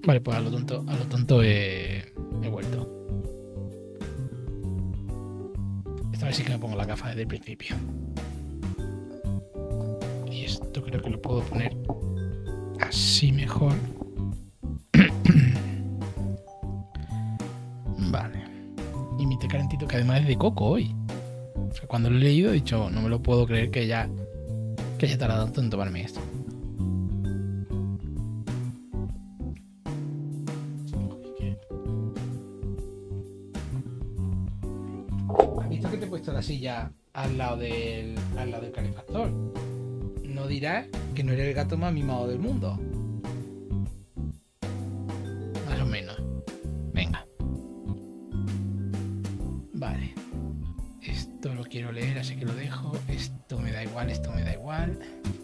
Vale, pues a lo tonto he vuelto. Esta vez sí que me pongo la gafa desde el principio. Y esto creo que lo puedo poner así mejor. Vale. Y mi té calentito, que además es de coco hoy. O sea, cuando lo he leído he dicho, no me lo puedo creer que haya tardado tanto en tomarme esto. ¿Has visto que te he puesto la silla al lado del calefactor? No dirás que no eres el gato más mimado del mundo. Más o menos. Venga. Vale. Esto lo quiero leer, así que lo dejo. Esto me da igual, esto me da igual.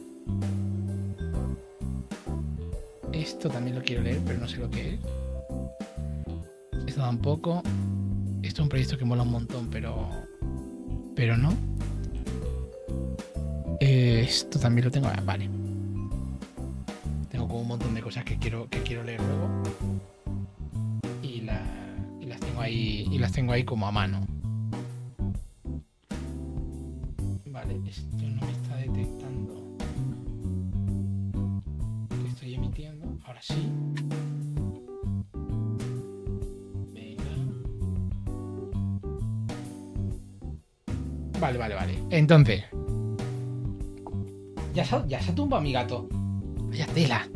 Esto también lo quiero leer, pero no sé lo que es. Esto tampoco. Esto es un proyecto que mola un montón, pero no. Esto también lo tengo. Vale. Tengo como un montón de cosas que quiero leer luego. Y las tengo ahí. Y las tengo ahí como a mano. Vale, esto no me está detectando que estoy emitiendo. Ahora sí. Vale. Entonces. Ya se ha tumbado mi gato. Vaya tela.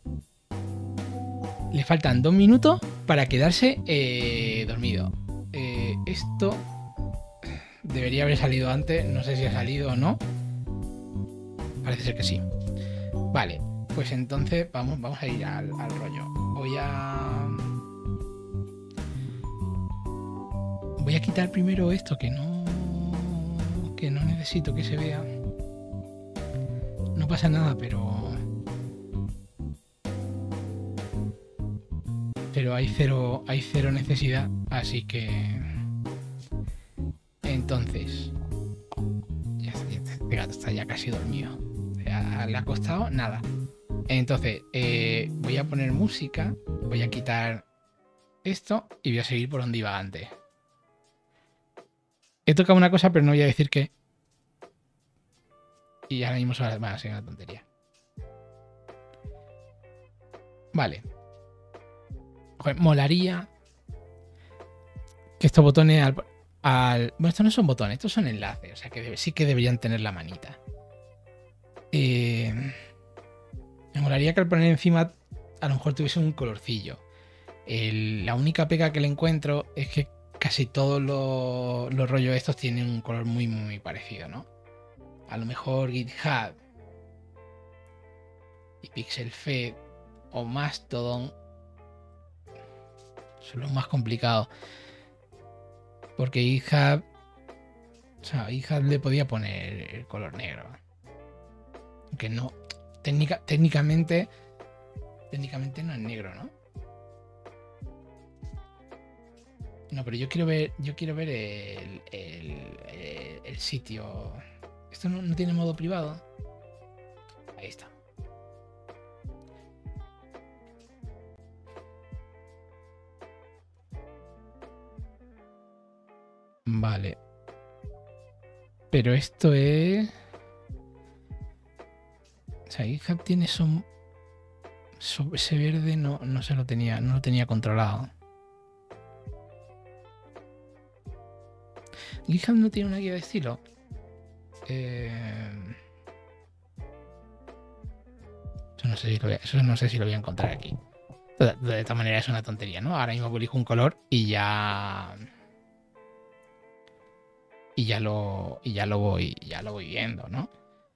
Le faltan 2 minutos para quedarse dormido. Esto debería haber salido antes. No sé si ha salido o no. Parece ser que sí. Vale, pues entonces vamos a ir al rollo. Voy a quitar primero esto que no necesito que se vea. No pasa nada, pero hay cero necesidad, así que entonces este gato está ya casi dormido. Le ha costado nada. Entonces voy a poner música, voy a quitar esto y voy a seguir por donde iba antes. He tocado una cosa, pero no voy a decir qué. Y ahora mismo va a ser una tontería. Vale. Joder, molaría que estos botones bueno, estos no son botones, estos son enlaces. O sea que sí que deberían tener la manita. Me molaría que al poner encima a lo mejor tuviese un colorcillo. La única pega que le encuentro es que casi todos los rollos estos tienen un color muy, muy parecido, ¿no? A lo mejor GitHub y Pixelfed o Mastodon son los más complicados. Porque GitHub le podía poner el color negro. Aunque no. Técnicamente no es negro, ¿no? No, pero yo quiero ver el sitio. ¿Esto no tiene modo privado? Ahí está. Vale. Pero esto es... O sea, GitHub tiene ese verde no lo tenía controlado. GitHub no tiene una guía de estilo. Eso no sé si lo voy a encontrar aquí. De esta manera es una tontería, ¿no? Ahora mismo elijo un color y ya lo voy viendo, ¿no?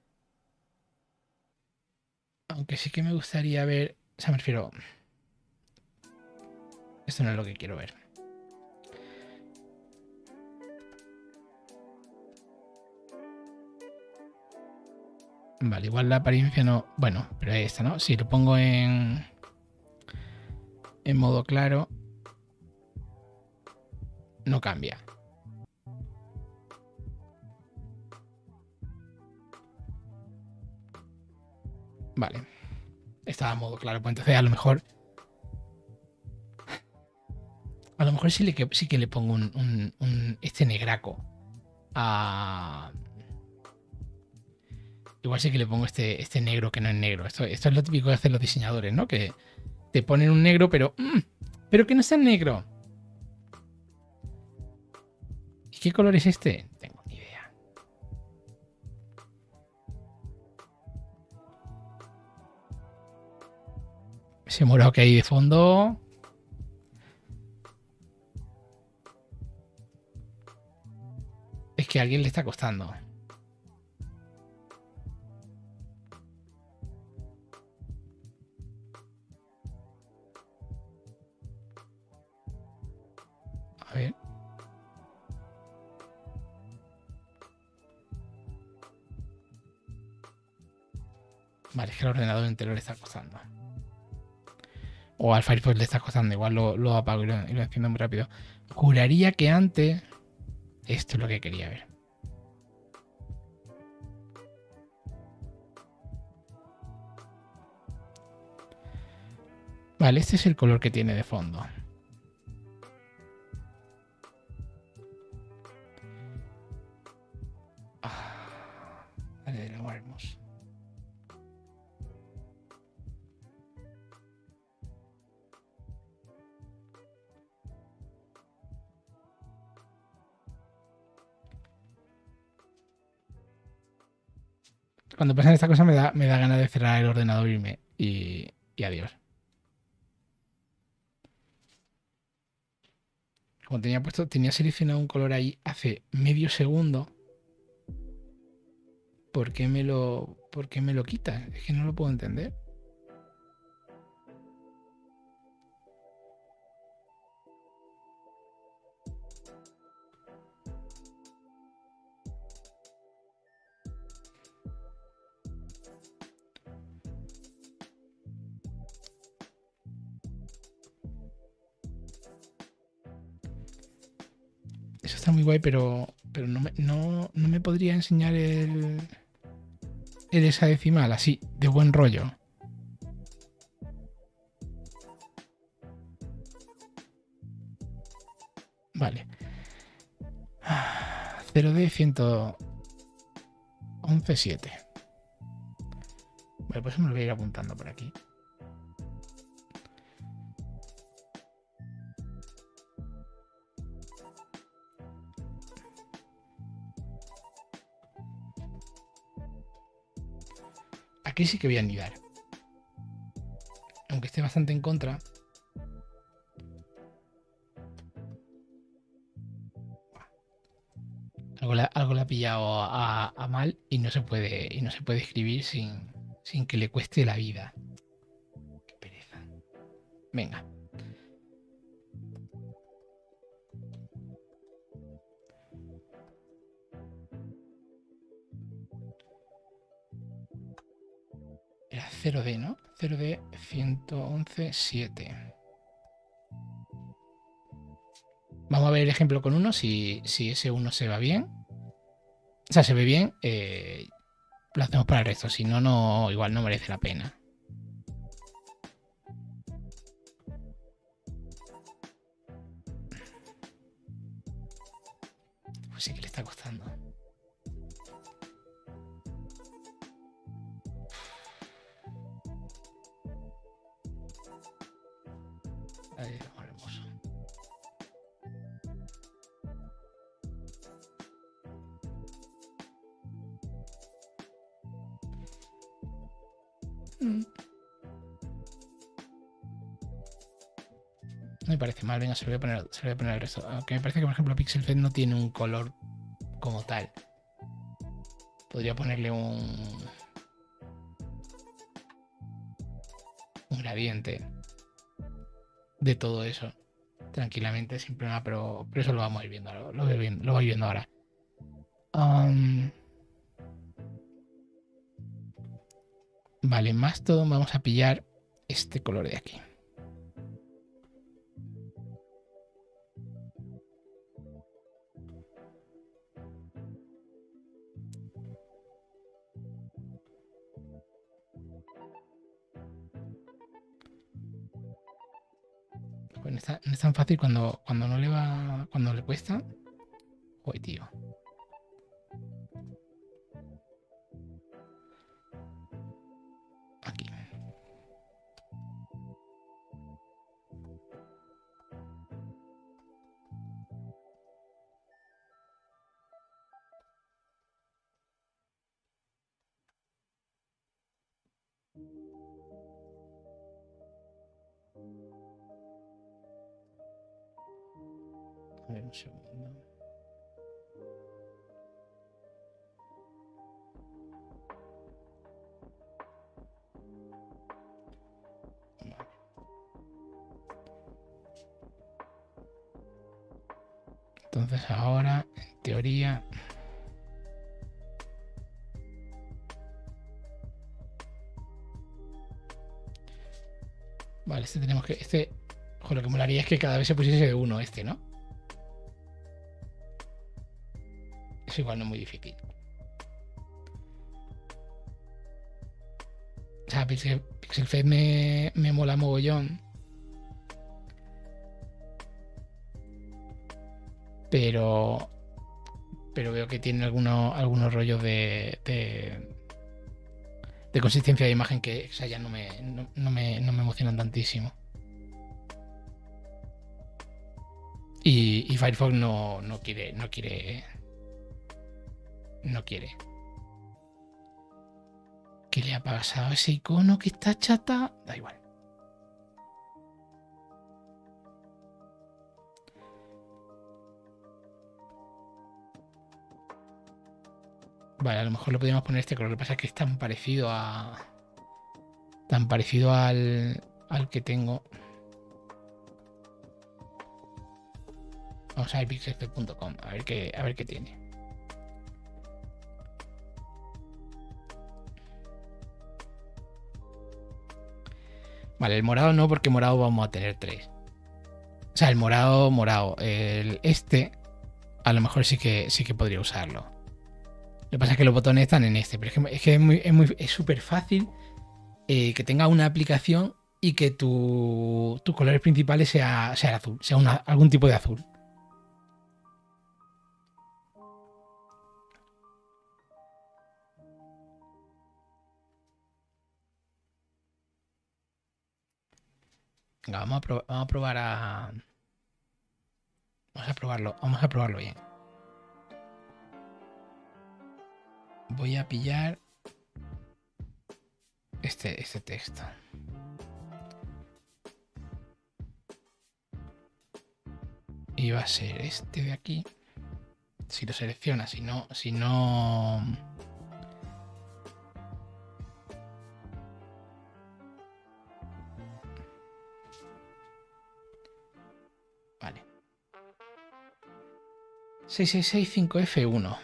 Aunque sí que me gustaría ver. O sea, me refiero. Esto no es lo que quiero ver. Vale, igual la apariencia no. Bueno, pero ahí está, ¿no? Si lo pongo en modo claro, no cambia. Vale. Estaba en modo claro, pues entonces a lo mejor mejor sí que le pongo este negraco. Igual sí que le pongo este negro que no es negro. Esto es lo típico que hacen los diseñadores, ¿no? Que te ponen un negro, pero que no sea negro. ¿Y qué color es este? No tengo ni idea. Ese morado que hay de fondo. Es que a alguien le está costando. A ver. Vale, es que al ordenador entero le está costando. O al Firefox le está costando. Igual lo apago y lo enciendo muy rápido. Juraría que antes... Esto es lo que quería ver. Vale, este es el color que tiene de fondo. Vale, lo haremos. Cuando pasan estas cosas me da ganas de cerrar el ordenador y adiós. Como tenía seleccionado un color ahí hace medio segundo. ¿Por qué me lo quita? Es que no lo puedo entender. Eso está muy guay, pero no me podría enseñar el hexadecimal así, de buen rollo. Vale. 0D1117. Vale, pues me lo voy a ir apuntando por aquí. Aquí sí que voy a anidar. Aunque esté bastante en contra. Algo le ha pillado a mal y no se puede escribir sin que le cueste la vida. Qué pereza. Venga. Era 0D, ¿no? 0D 111.7. Vamos a ver el ejemplo con uno, si ese uno se va bien. O sea, se ve bien, lo hacemos para el resto. Si no, igual no merece la pena. Pues sí que le está costando. Ahí, hermoso. No me parece mal, venga, se lo voy a poner el resto. Aunque me parece que, por ejemplo, PixelFed no tiene un color como tal. Podría ponerle un gradiente de todo eso tranquilamente, sin problema, pero eso lo vamos a ir viendo, lo voy viendo ahora. Vale, más todo vamos a pillar este color de aquí. Pues no es tan fácil cuando no le va. Cuando le cuesta. Joder, tío. Aquí. A ver, un segundo. Vale. Entonces ahora, en teoría... Vale, este tenemos que... Ojo, lo que molaría es que cada vez se pusiese de uno este, ¿no? Eso igual no es muy difícil. O sea, Pixel Fed me mola mogollón. Pero veo que tiene algunos rollos de consistencia de imagen que, o sea, ya no me emocionan tantísimo. Y Firefox no quiere. ¿Qué le ha pasado a ese icono que está chata? Da igual. Vale, a lo mejor lo podríamos poner este color. Lo que pasa es que es tan parecido a... Tan parecido al que tengo. Vamos a ver pixelfed.com. A ver qué tiene. Vale, el morado no, porque morado vamos a tener 3. O sea, el morado. Este, a lo mejor sí que podría usarlo. Lo que pasa es que los botones están en este. Pero es que es súper fácil que tenga una aplicación y que tus colores principales sea el azul. Sea algún tipo de azul. Venga, vamos a probar a... Vamos a probarlo bien. Voy a pillar este texto. Y va a ser este de aquí. Si lo selecciona, si no... Vale. 6665F1.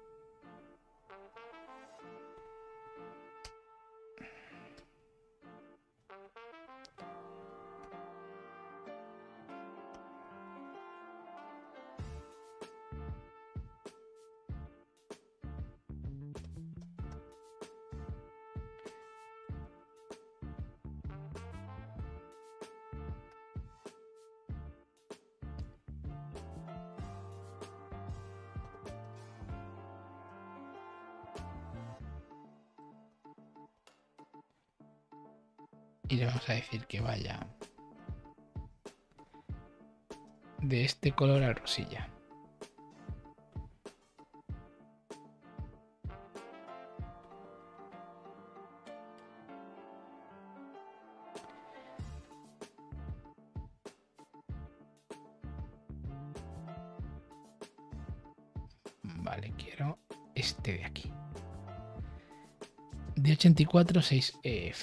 Y le vamos a decir que vaya de este color al rosilla. Vale, quiero este de aquí. De 846EF.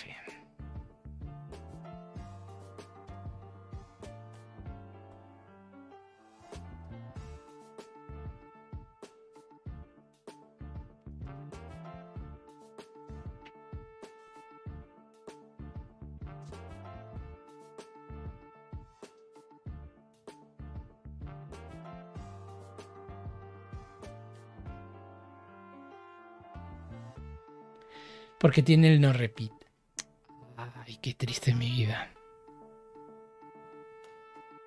Porque tiene el no repeat. Ay, qué triste mi vida.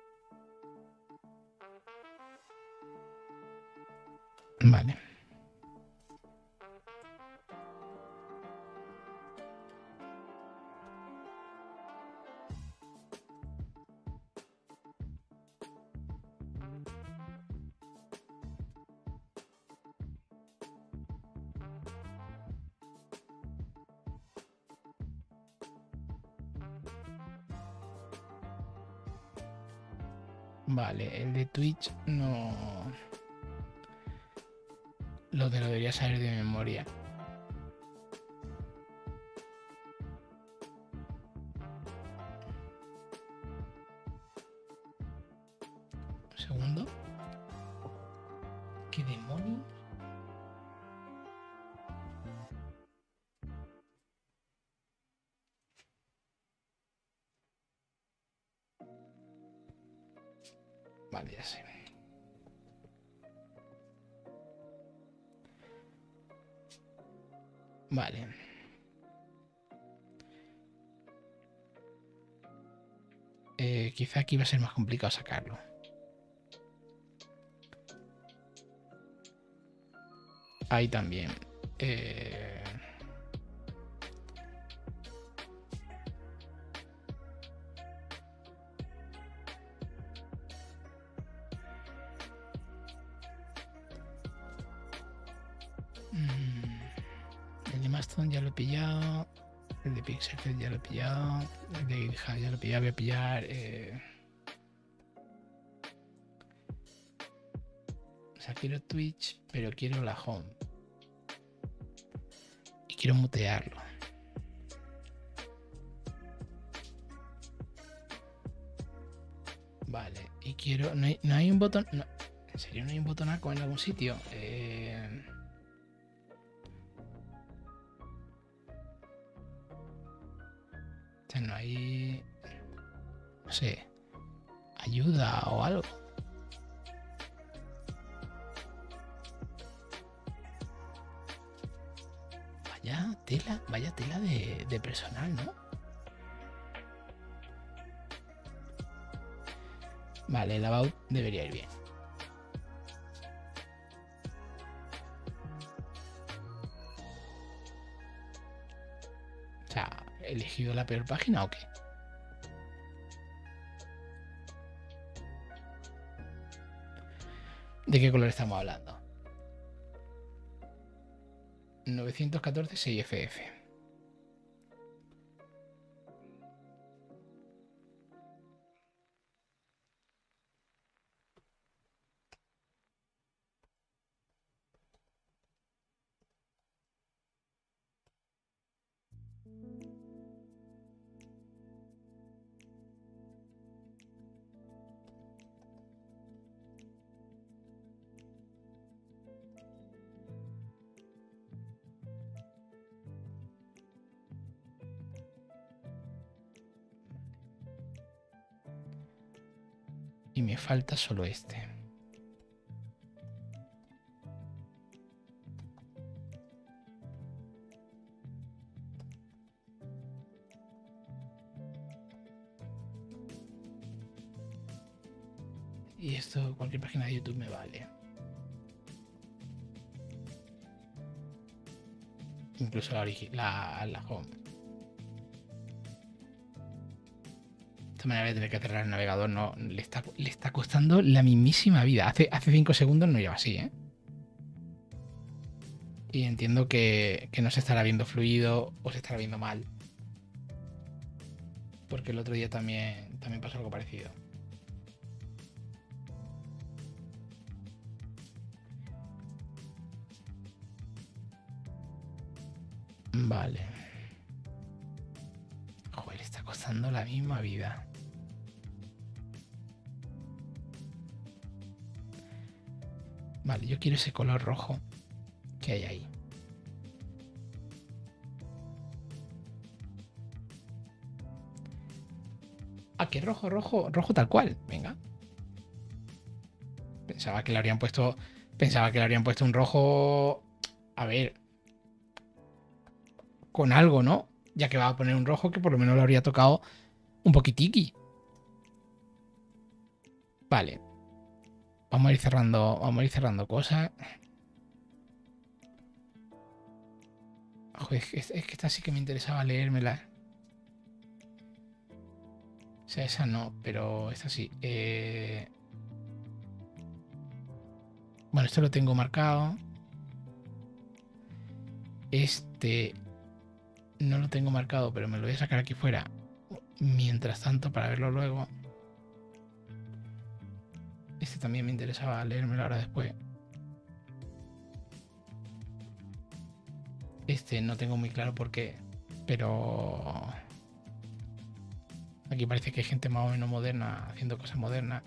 Vale. Vale, el de Twitch no... Lo debería saber de memoria. Un segundo. ¿Qué demonios? Vale, ya sé. Vale. Quizá aquí va a ser más complicado sacarlo. Ahí también. El de Mastodon ya lo he pillado. El de Pixelfed ya lo he pillado. El de GitHub ya lo he pillado. Voy a pillar... O sea, quiero Twitch, pero quiero la home. Y quiero mutearlo. Vale, y quiero... No hay un botón... No. ¿En serio no hay un botonaco en algún sitio? O sea, no hay... No sé... Ayuda o algo. Vaya tela de personal, ¿no? Vale, el about debería ir bien. O sea, ¿he elegido la peor página o qué? ¿De qué color estamos hablando? 914 6FF. Y me falta solo este. Y esto, cualquier página de YouTube me vale. Incluso la home. De esta manera voy a tener que cerrar el navegador. No, le está costando la mismísima vida. Hace 5 segundos no lleva así, ¿eh? Y entiendo que no se estará viendo fluido o se estará viendo mal. Porque el otro día también pasó algo parecido. Vale. Joder, le está costando la misma vida. Vale, yo quiero ese color rojo que hay ahí. Ah, que rojo tal cual. Venga. Pensaba que le habrían puesto un rojo. A ver. Con algo, ¿no? Ya que va a poner un rojo que por lo menos lo habría tocado un poquitiqui. Vale. Vamos a ir cerrando cosas. Joder, es que esta sí que me interesaba leérmela. O sea, esa no, pero esta sí. Bueno, esto lo tengo marcado. Este no lo tengo marcado, pero me lo voy a sacar aquí fuera. Mientras tanto, para verlo luego. Este también me interesaba leérmelo ahora después. Este no tengo muy claro por qué, pero aquí parece que hay gente más o menos moderna haciendo cosas modernas.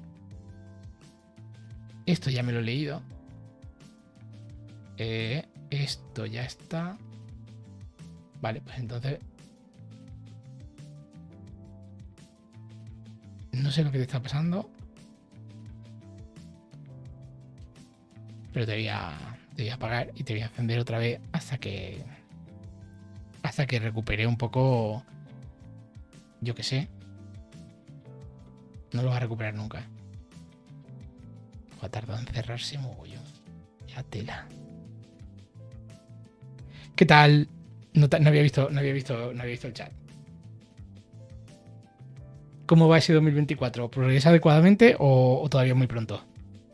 Esto ya me lo he leído. Esto ya está. Vale, pues entonces no sé lo que te está pasando, pero te voy a apagar y te voy a encender otra vez hasta que recupere un poco. Yo qué sé. No lo vas a recuperar nunca. Va a tardar en cerrarse mogollón. Ya tela. ¿Qué tal? No había visto el chat. ¿Cómo va ese 2024? ¿Progresa adecuadamente o todavía muy pronto?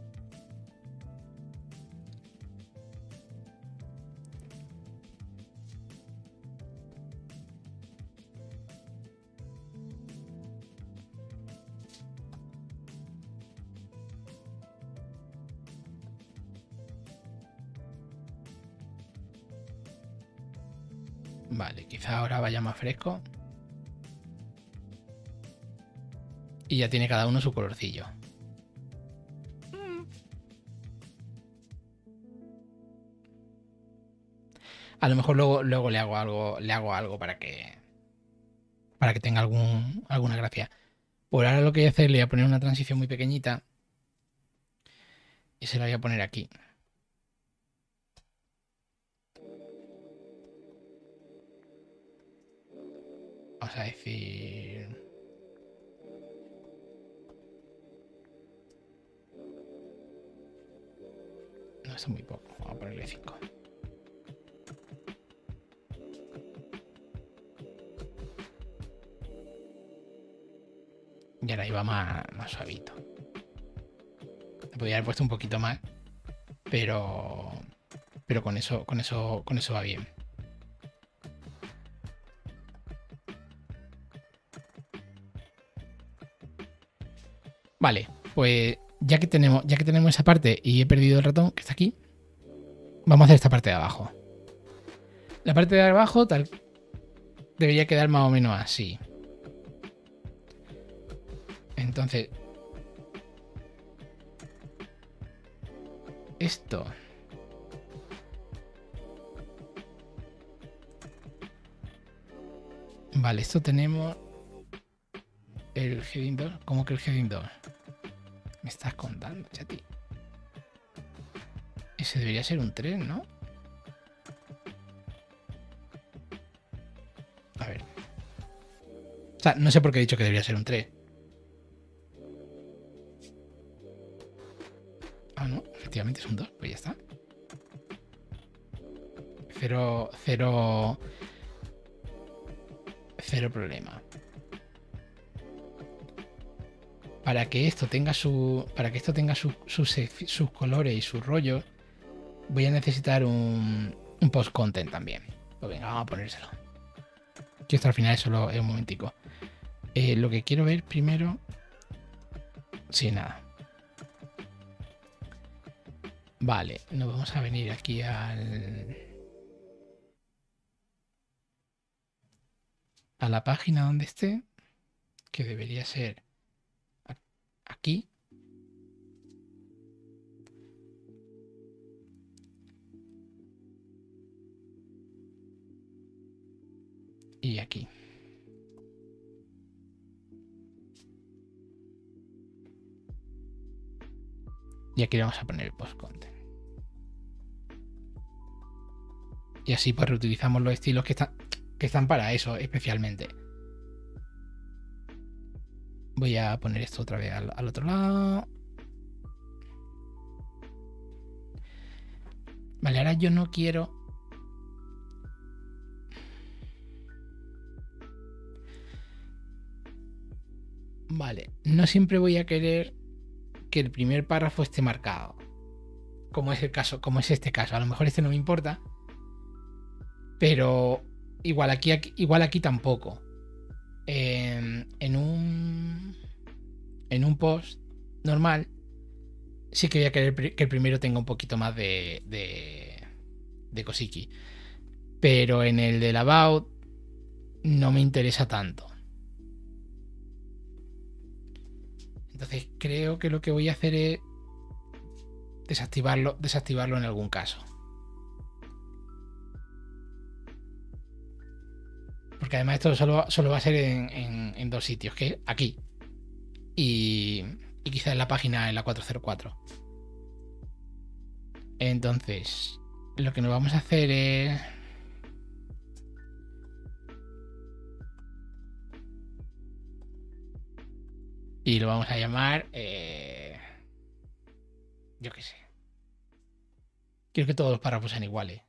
Vale, quizá ahora vaya más fresco. Y ya tiene cada uno su colorcillo. A lo mejor luego le hago algo para que tenga alguna gracia. Por ahora lo que voy a hacer, le voy a poner una transición muy pequeñita y se la voy a poner aquí. Vamos a decir... No, esto es muy poco. Vamos a ponerle 5. Y ahora iba más suavito. Le podría haber puesto un poquito más, pero con eso va bien. Vale, pues ya que tenemos esa parte y he perdido el ratón que está aquí, vamos a hacer esta parte de abajo. La parte de abajo debería quedar más o menos así. Entonces, esto. Vale, esto tenemos el heading 2. ¿Cómo que el heading 2? Me estás contando, chati. Ese debería ser un 3, ¿no? A ver. O sea, no sé por qué he dicho que debería ser un 3. Ah, no, efectivamente es un 2, pues ya está. Cero problema. Para que esto tenga sus colores y sus rollos, voy a necesitar un post-content también. Pues venga, vamos a ponérselo. Que esto al final solo es un momentico. Lo que quiero ver primero... Sí, nada. Vale, nos vamos a venir aquí a la página donde esté, que debería ser aquí. Y aquí. Y aquí le vamos a poner el post-content. Y así pues reutilizamos los estilos que están para eso especialmente. Voy a poner esto otra vez al otro lado. Vale, ahora yo no quiero no siempre voy a querer que el primer párrafo esté marcado. Como es el caso, como es este caso. A lo mejor este no me importa. Pero igual aquí tampoco. En un post normal sí que voy a querer que el primero tenga un poquito más de cosiqui. Pero en el del about no me interesa tanto. Entonces creo que lo que voy a hacer es desactivarlo en algún caso. Porque además esto solo va a ser en dos sitios, que es aquí y quizás en la página en la 404. Entonces, lo que nos vamos a hacer es... Y lo vamos a llamar... yo qué sé. Quiero que todos los párrafos sean iguales.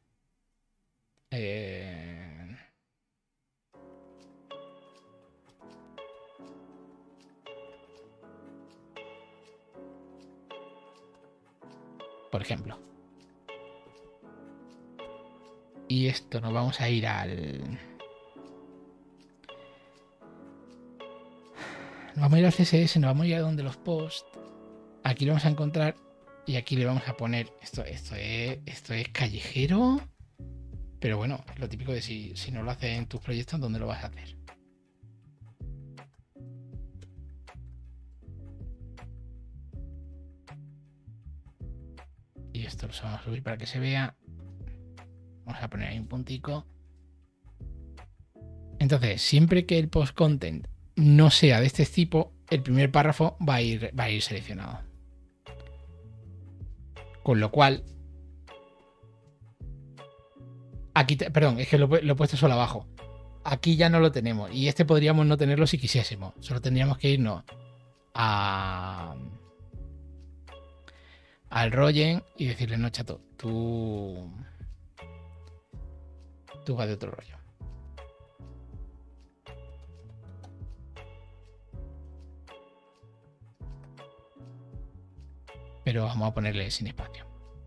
Por ejemplo. Y esto nos vamos a ir al... Nos vamos a ir al CSS, nos vamos a ir a donde los posts. Aquí lo vamos a encontrar y aquí le vamos a poner... Esto es callejero. Pero bueno, es lo típico de si no lo haces en tus proyectos, ¿dónde lo vas a hacer? Y esto lo vamos a subir para que se vea. Vamos a poner ahí un puntico. Entonces, siempre que el post content no sea de este tipo, el primer párrafo va a ir seleccionado. Con lo cual... Aquí, perdón, es que lo he puesto solo abajo. Aquí ya no lo tenemos. Y este podríamos no tenerlo si quisiésemos. Solo tendríamos que irnos al Rogen y decirle, no, chato, tú vas de otro rollo. Pero vamos a ponerle sin espacio.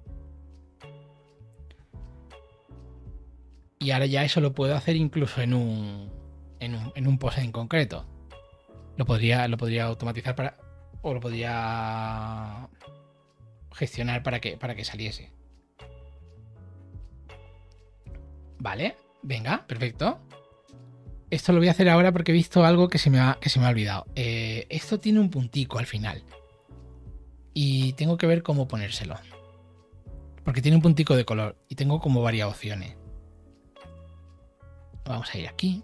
Y ahora ya eso lo puedo hacer incluso en un post en concreto. Lo podría automatizar o lo podría gestionar para que saliese. Vale, venga, perfecto. Esto lo voy a hacer ahora porque he visto algo que se me ha olvidado. Esto tiene un puntico al final. Y tengo que ver cómo ponérselo. Porque tiene un puntico de color. Y tengo como varias opciones. Vamos a ir aquí.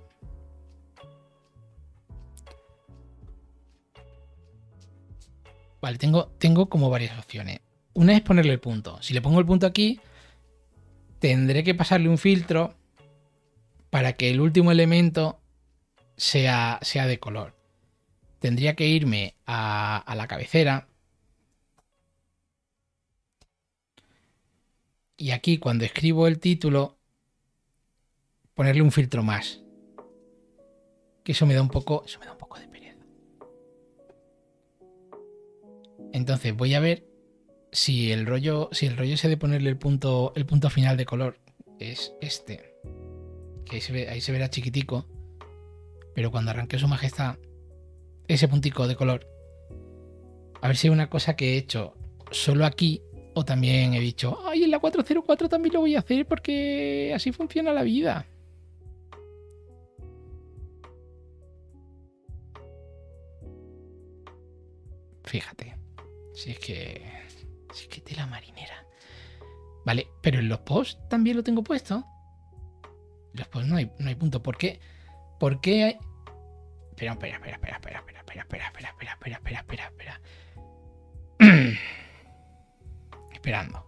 Vale, tengo como varias opciones. Una es ponerle el punto. Si le pongo el punto aquí, tendré que pasarle un filtro para que el último elemento sea de color. Tendría que irme a la cabecera. Y aquí, cuando escribo el título, ponerle un filtro más. Que eso me da un poco de pereza. Entonces voy a ver si el rollo ese de ponerle el punto final de color es este. Que ahí se verá chiquitico. Pero cuando arranque su majestad, ese puntico de color. A ver si es una cosa que he hecho solo aquí. O también he dicho, ay, en la 404 también lo voy a hacer porque así funciona la vida. Fíjate. Si es que tela marinera. Vale, pero en los posts también lo tengo puesto. En los posts no hay punto. ¿Por qué? ¿Por qué hay...? Espera. Esperando.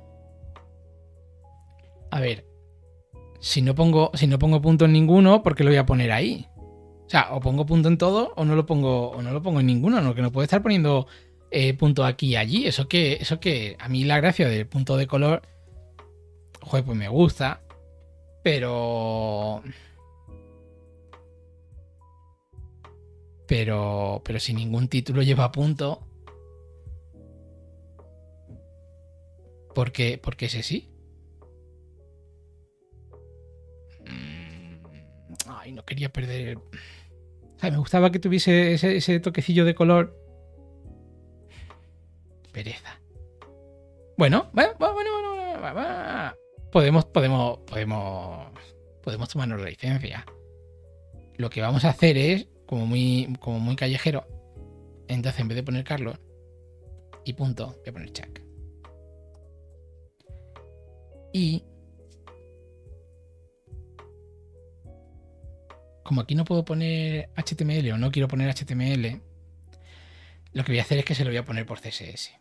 A ver. Si no pongo punto en ninguno, ¿por qué lo voy a poner ahí? O sea, o pongo punto en todo o no lo pongo en ninguno. No, que no puedo estar poniendo punto aquí y allí. Eso que a mí la gracia del punto de color, joder, pues me gusta. Pero Pero si ningún título lleva punto, porque ese sí. Ay, no quería perder. O sea, me gustaba que tuviese ese toquecillo de color. Pereza. Bueno. Podemos tomarnos la licencia. Lo que vamos a hacer es, como muy callejero, entonces en vez de poner Carlos y punto, voy a poner Chuck. Y como aquí no puedo poner HTML o no quiero poner HTML, lo que voy a hacer es que se lo voy a poner por CSS.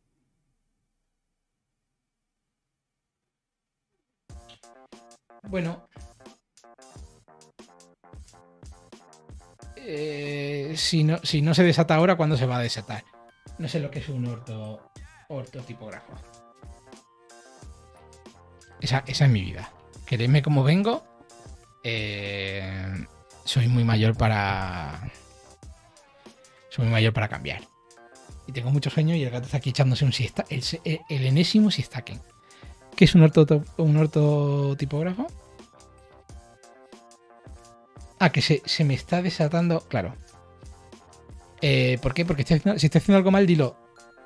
Bueno. Si no se desata ahora, ¿cuándo se va a desatar? No sé lo que es un ortotipógrafo. Esa es mi vida. Queredme como vengo. Soy muy mayor para cambiar. Y tengo mucho sueño y el gato está aquí echándose un siesta. El enésimo siestaken. ¿Qué es un ortotipógrafo? Ah, que se me está desatando. Claro. ¿Por qué? Porque si estoy haciendo algo mal, dilo.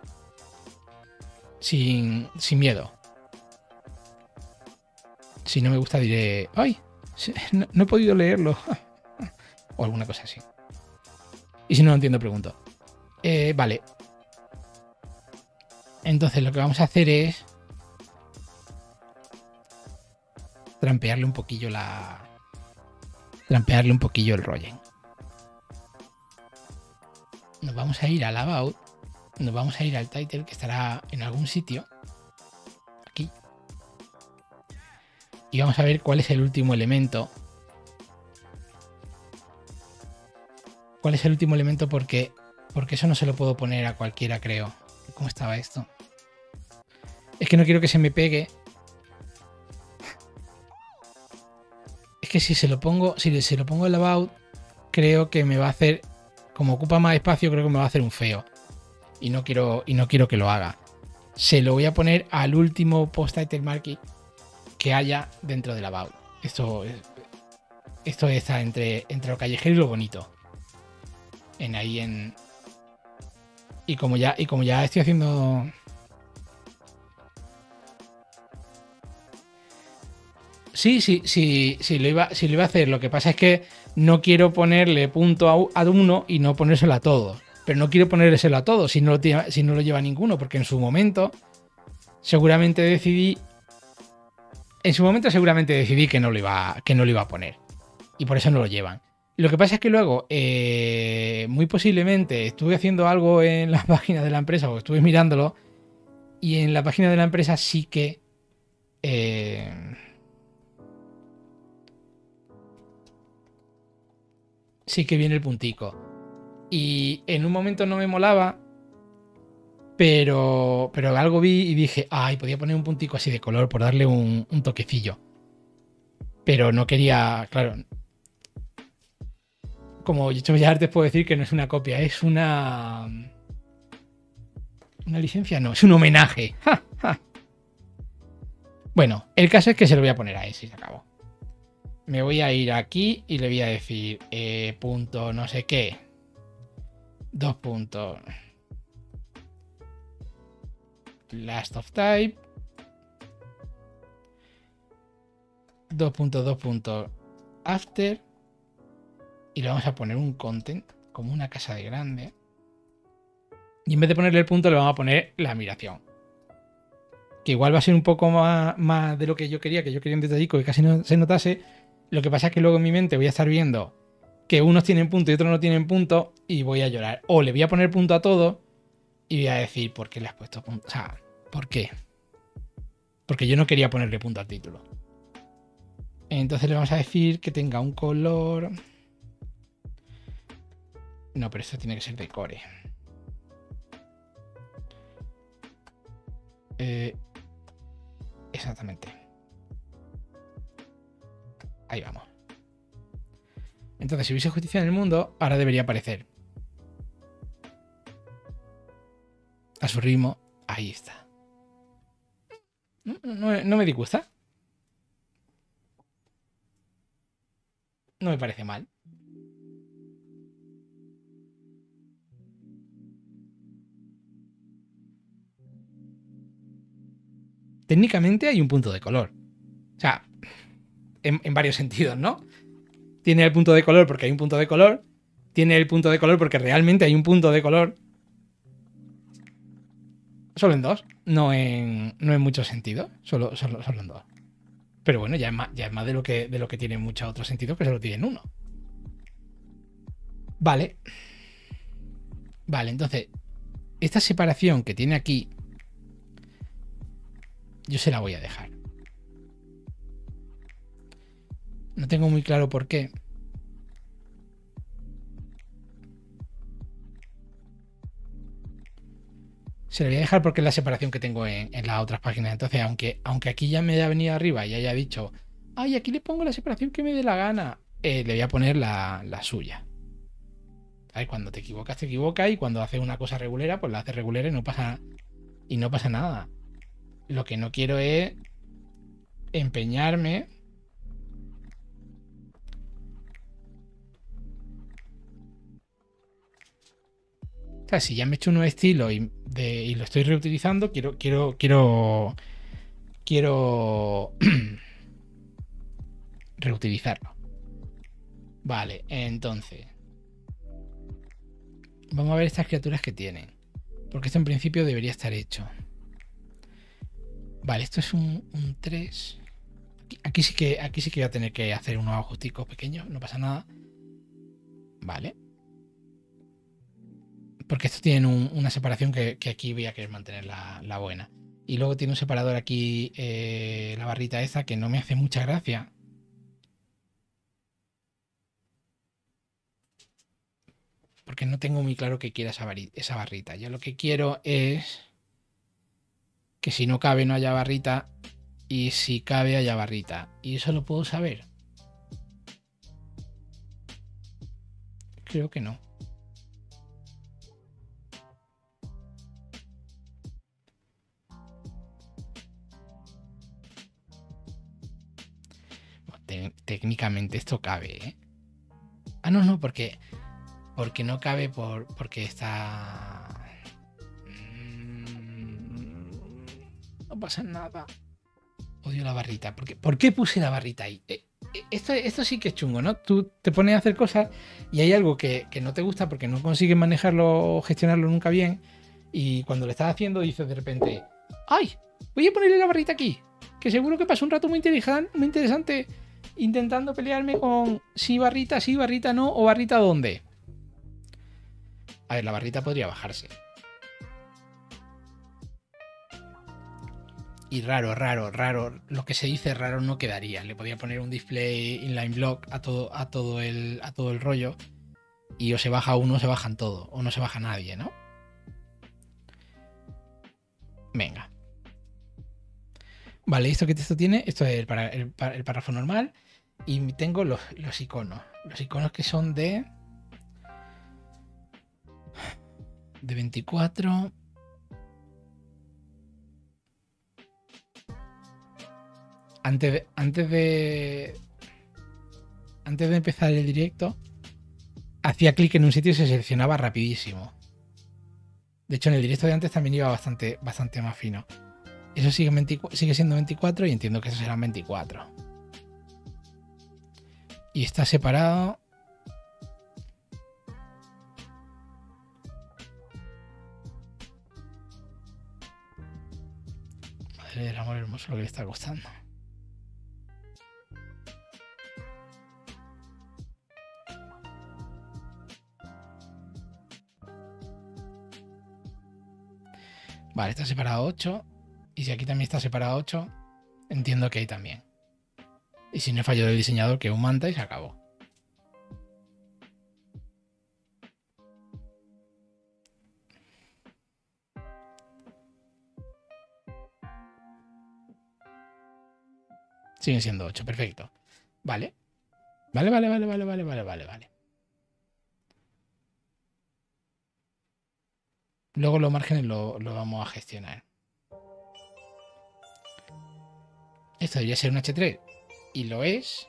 Sin miedo. Si no me gusta, diré. ¡Ay! No he podido leerlo. O alguna cosa así. Y si no lo entiendo, pregunto. Vale. Entonces lo que vamos a hacer es trampearle un poquillo el rolling. Nos vamos a ir al About. Nos vamos a ir al title, que estará en algún sitio. Aquí. Y vamos a ver cuál es el último elemento. ¿Cuál es el último elemento? Porque eso no se lo puedo poner a cualquiera, creo. ¿Cómo estaba esto? Es que no quiero que se me pegue. Es que si se lo pongo el About, creo que me va a hacer, como ocupa más espacio, creo que me va a hacer un feo. Y no quiero que lo haga. Se lo voy a poner al último post title marking que haya dentro del About. Esto está entre lo callejero y lo bonito. Y como ya estoy haciendo. Sí, lo iba a hacer. Lo que pasa es que no quiero ponerle punto a uno y no ponérselo a todos. Pero no quiero ponérselo a todos si no lo lleva ninguno, porque en su momento seguramente decidí que no lo iba a poner. Y por eso no lo llevan. Lo que pasa es que luego, muy posiblemente, estuve haciendo algo en la página de la empresa o estuve mirándolo. Y en la página de la empresa sí que. Sí que viene el puntico. Y en un momento no me molaba, pero algo vi y dije, ay, podía poner un puntico así de color por darle un toquecillo. Pero no quería, claro. Como yo ya te puedo decir que no es una copia, es una licencia, no, es un homenaje. ¡Ja, ja! Bueno, el caso es que se lo voy a poner a ese y se acabó. Me voy a ir aquí y le voy a decir punto no sé qué. 2 puntos. Last of type. 2.2. After. Y le vamos a poner un content como una casa de grande. Y en vez de ponerle el punto le vamos a poner la admiración. Que igual va a ser un poco más de lo que yo quería un detallico que casi no se notase. Lo que pasa es que luego en mi mente voy a estar viendo que unos tienen punto y otros no tienen punto y voy a llorar. O le voy a poner punto a todo y voy a decir, ¿por qué le has puesto punto? O sea, ¿por qué? Porque yo no quería ponerle punto al título. Entonces le vamos a decir que tenga un color. No, pero esto tiene que ser de core. Exactamente. Ahí vamos. Entonces, si hubiese justicia en el mundo, ahora debería aparecer. su ritmo. Ahí está. No me disgusta. No me parece mal. Técnicamente hay un punto de color. O sea, en varios sentidos, ¿no? Tiene el punto de color porque hay un punto de color. Tiene el punto de color porque realmente hay un punto de color. Solo en dos. No en muchos sentidos. Solo en dos. Pero bueno, ya es más de lo que tiene muchos otros sentidos que solo tienen uno. Vale. Vale, entonces, esta separación que tiene aquí, yo se la voy a dejar. No tengo muy claro por qué. Se la voy a dejar porque es la separación que tengo en las otras páginas. Entonces, aunque aquí ya me haya venido arriba y haya dicho, ay, aquí le pongo la separación que me dé la gana, le voy a poner la suya. ¿Sabes? Cuando te equivocas, y cuando haces una cosa regulera, pues la haces regulera y no pasa nada. Lo que no quiero es empeñarme. O sea, si ya me he hecho un nuevo estilo y lo estoy reutilizando, quiero reutilizarlo. Vale, entonces vamos a ver estas criaturas que tienen, porque esto en principio debería estar hecho. Vale, esto es un 3. Aquí sí que voy a tener que hacer unos ajusticos pequeños, no pasa nada. Vale. Porque estos tienen una separación que aquí voy a querer mantener la buena. Y luego tiene un separador aquí, la barrita esa, que no me hace mucha gracia. Porque no tengo muy claro que quiera esa barrita. Yo lo que quiero es que si no cabe no haya barrita y si cabe haya barrita. Y eso lo puedo saber. Creo que no. Técnicamente esto cabe, ¿eh? Ah, no, porque no cabe porque está... No pasa nada. Odio la barrita. ¿Por qué puse la barrita ahí? Esto sí que es chungo, ¿no? Tú te pones a hacer cosas y hay algo que no te gusta porque no consigues manejarlo o gestionarlo nunca bien. Y cuando lo estás haciendo dices de repente, ¡ay! Voy a ponerle la barrita aquí. Que seguro que pasa un rato muy interesante intentando pelearme con sí barrita no, o barrita dónde. A ver, la barrita podría bajarse. Y raro. Lo que se dice raro no quedaría. Le podría poner un display inline block a todo el rollo. Y o se baja uno o se bajan todos. O no se baja nadie, ¿no? Venga. Vale, ¿esto qué texto tiene? Esto es el párrafo normal. Y tengo los iconos. Los iconos que son de 24. Antes de empezar el directo, hacía clic en un sitio y se seleccionaba rapidísimo. De hecho, en el directo de antes también iba bastante más fino. Eso sigue siendo 24 y entiendo que eso serán 24. Y está separado. Madre del amor hermoso lo que le está costando. Vale, está separado 8. Y si aquí también está separado 8, entiendo que ahí también. Y si no es fallo del diseñador, que un manta y se acabó. Siguen siendo 8, perfecto. Vale. Vale. Luego los márgenes lo vamos a gestionar. Esto debería ser un H3 y lo es.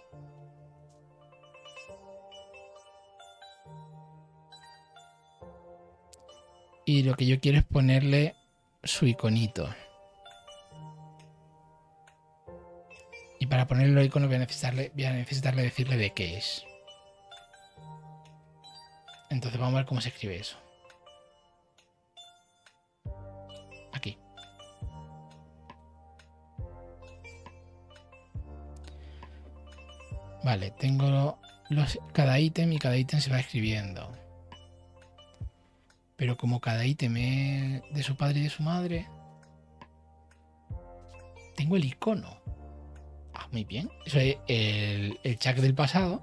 Y lo que yo quiero es ponerle su iconito. Y para ponerle el icono voy a necesitarle decirle de qué es. Entonces vamos a ver cómo se escribe eso. Aquí. Vale, tengo cada ítem y cada ítem se va escribiendo. Pero como cada ítem es de su padre y de su madre, tengo el icono. Ah, muy bien. Eso es el chat del pasado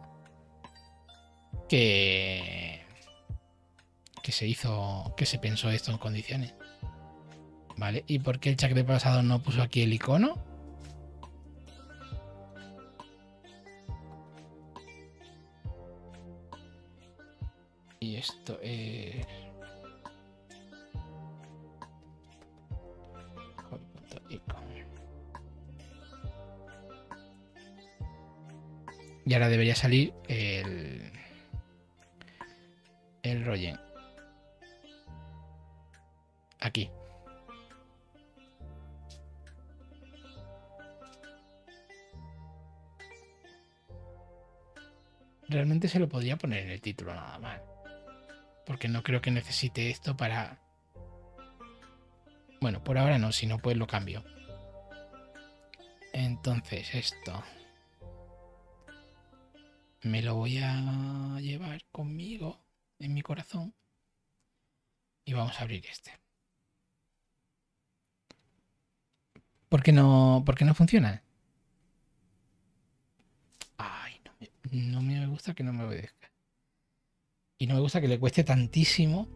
que se pensó esto en condiciones. Vale, ¿y por qué el chat del pasado no puso aquí el icono? Y esto es... Y ahora debería salir el Rogen. Aquí. Realmente se lo podría poner en el título nada más. Porque no creo que necesite esto para... Bueno, por ahora no, si no pues lo cambio. Entonces esto me lo voy a llevar conmigo en mi corazón. Y vamos a abrir este. ¿Por qué no funciona? Ay, no me gusta que no me obedezca. Y no me gusta que le cueste tantísimo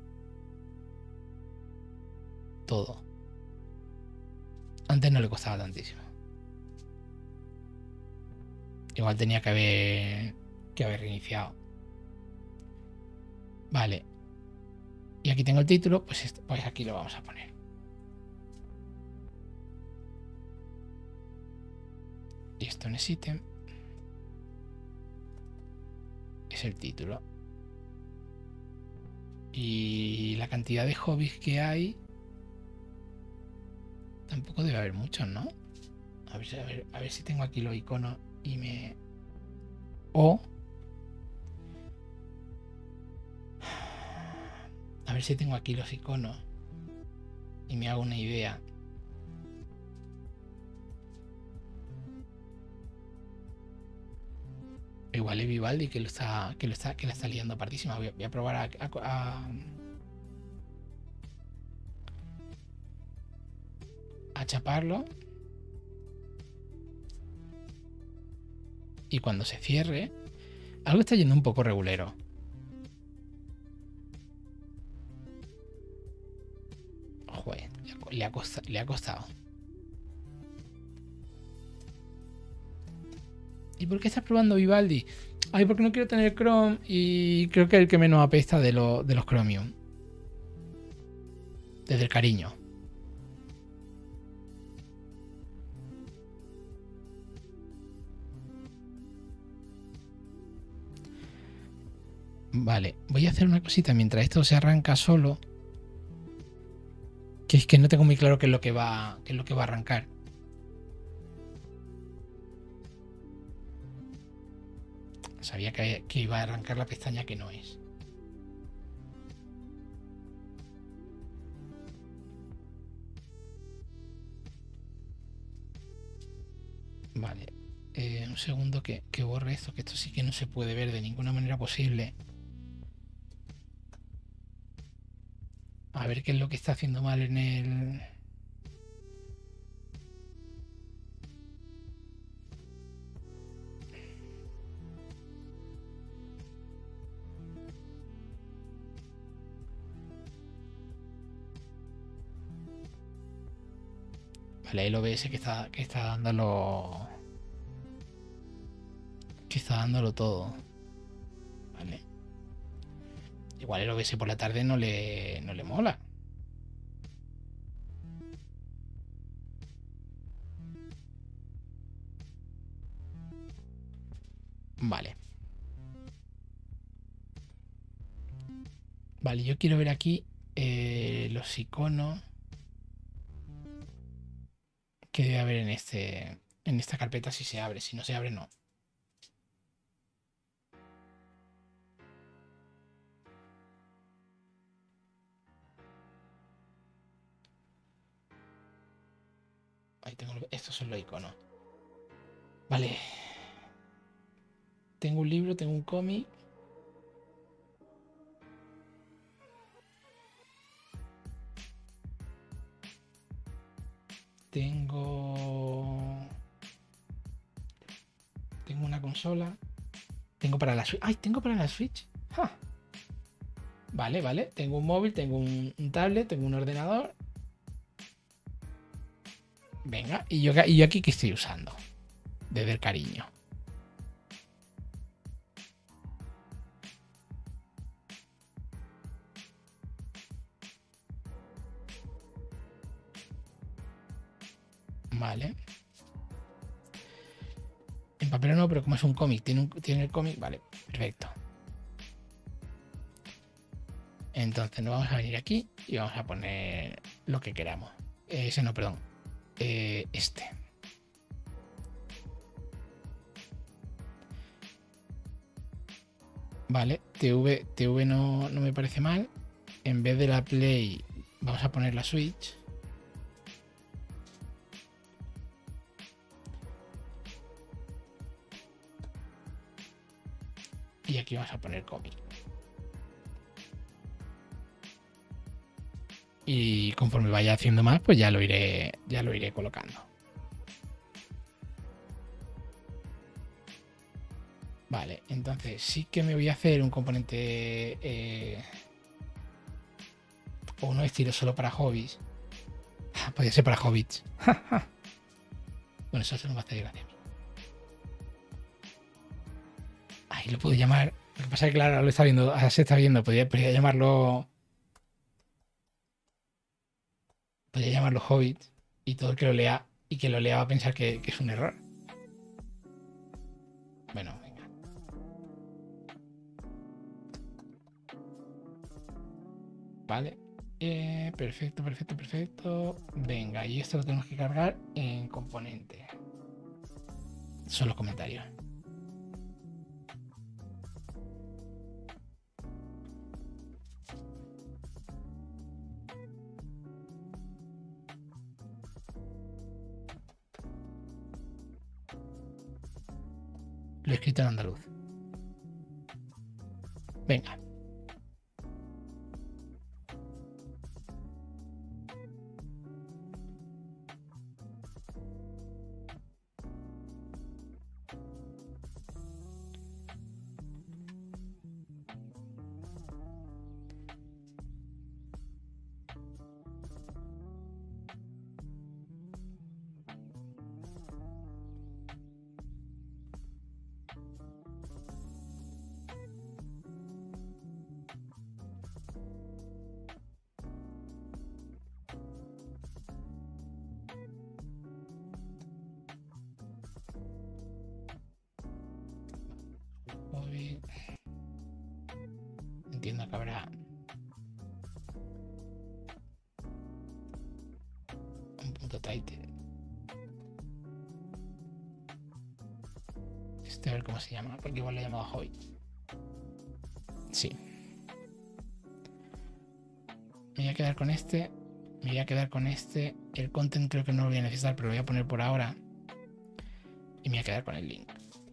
todo. Antes no le costaba tantísimo. Igual tenía que haber reiniciado. Vale. Y aquí tengo el título, pues aquí lo vamos a poner. Y esto no es ítem. Es el título. Y la cantidad de hobbies que hay... Tampoco debe haber muchos, ¿no? A ver si tengo aquí los iconos y me... A ver si tengo aquí los iconos y me hago una idea. Igual es Vivaldi que la está liando partísima. Voy a probar a chaparlo. Y cuando se cierre, algo está yendo un poco regulero. Joder, le ha costado. ¿Y por qué estás probando Vivaldi? Ay, porque no quiero tener Chrome y creo que es el que menos apesta de los Chromium. Desde el cariño. Vale, voy a hacer una cosita mientras esto se arranca solo. Que es que no tengo muy claro qué es lo que va a arrancar. Sabía que iba a arrancar la pestaña que no es. Vale. Un segundo que borre esto, que esto sí que no se puede ver de ninguna manera posible. A ver qué es lo que está haciendo mal en el... Vale, el OBS que está dándolo... Que está dándolo todo. Vale. Igual el OBS por la tarde no le mola. Vale. Vale, yo quiero ver aquí los iconos que debe haber en esta carpeta si se abre. Si no se abre, no. Ahí tengo, estos son los iconos. Vale. Tengo un libro, tengo un cómic. Tengo una consola. Tengo para la Switch. ¡Ay! Tengo para la Switch. ¡Ja! Vale, vale. Tengo un móvil, tengo un tablet, tengo un ordenador. Venga, ¿y yo aquí qué estoy usando? Desde el cariño. Vale. En papel no, pero como es un cómic, tiene el cómic, vale, perfecto. Entonces nos vamos a venir aquí y vamos a poner lo que queramos. Ese no, perdón. Este. Vale, TV no me parece mal. En vez de la Play, vamos a poner la Switch. Y aquí vamos a poner cómic. Y conforme vaya haciendo más, pues ya lo iré colocando. Vale, entonces sí que me voy a hacer un componente o uno estilo solo para hobbies. Podría ser para hobbits. Bueno, eso se me va a hacer gracia a mí. Ahí lo puedo llamar. Lo que pasa es que claro, lo está viendo, ahora se está viendo. Podría llamarlo. Podría llamarlo hobbits. Y todo el que lo lea va a pensar que es un error. Bueno, venga. Vale. Perfecto, perfecto, perfecto. Venga, y esto lo tenemos que cargar en componente. Son los comentarios. Lo he escrito en andaluz. Venga. Entiendo que habrá un punto title. A ver cómo se llama, porque igual lo he llamado Hoy. Sí. Me voy a quedar con este. Me voy a quedar con este. El content creo que no lo voy a necesitar, pero lo voy a poner por ahora. Y me voy a quedar con el link.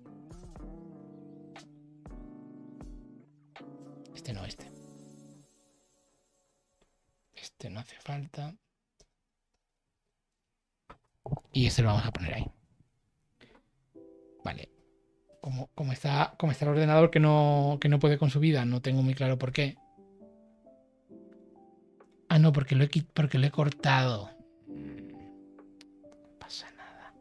Este no, este. Este no hace falta. Y este lo vamos a poner ahí. Vale. Como está el ordenador que no puede con su vida, no tengo muy claro por qué. Ah, no, porque lo he cortado. No pasa nada.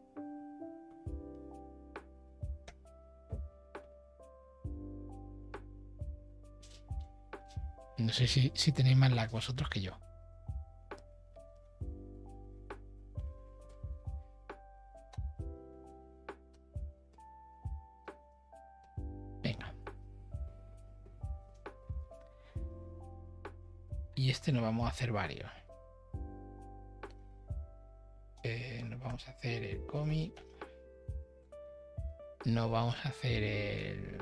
No sé si tenéis más lag vosotros que yo. Y este nos vamos a hacer varios. Nos vamos a hacer el cómic. Nos vamos a hacer el...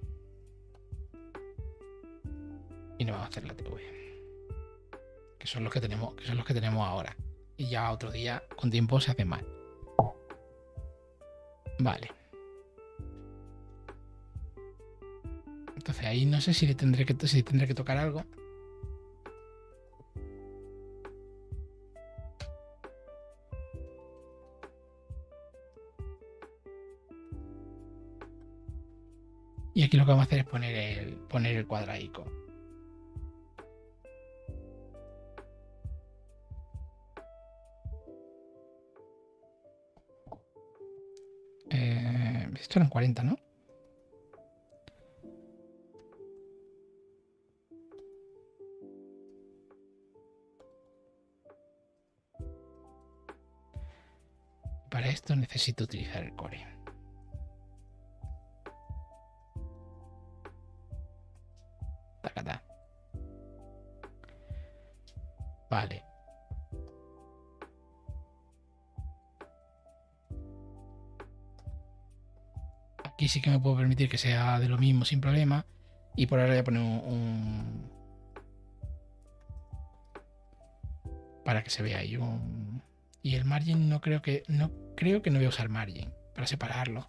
Y nos vamos a hacer la TV. Que son los que tenemos ahora. Y ya otro día, con tiempo, se hace mal. Vale. Entonces ahí no sé si le tendré que tocar algo. Y aquí lo que vamos a hacer es poner el cuadradico. Esto eran 40, ¿no? Para esto necesito utilizar el core. Tacata. Vale. Aquí sí que me puedo permitir que sea de lo mismo sin problema. Y por ahora voy a poner un para que se vea ahí un... Y el margin no creo que no voy a usar margin para separarlo.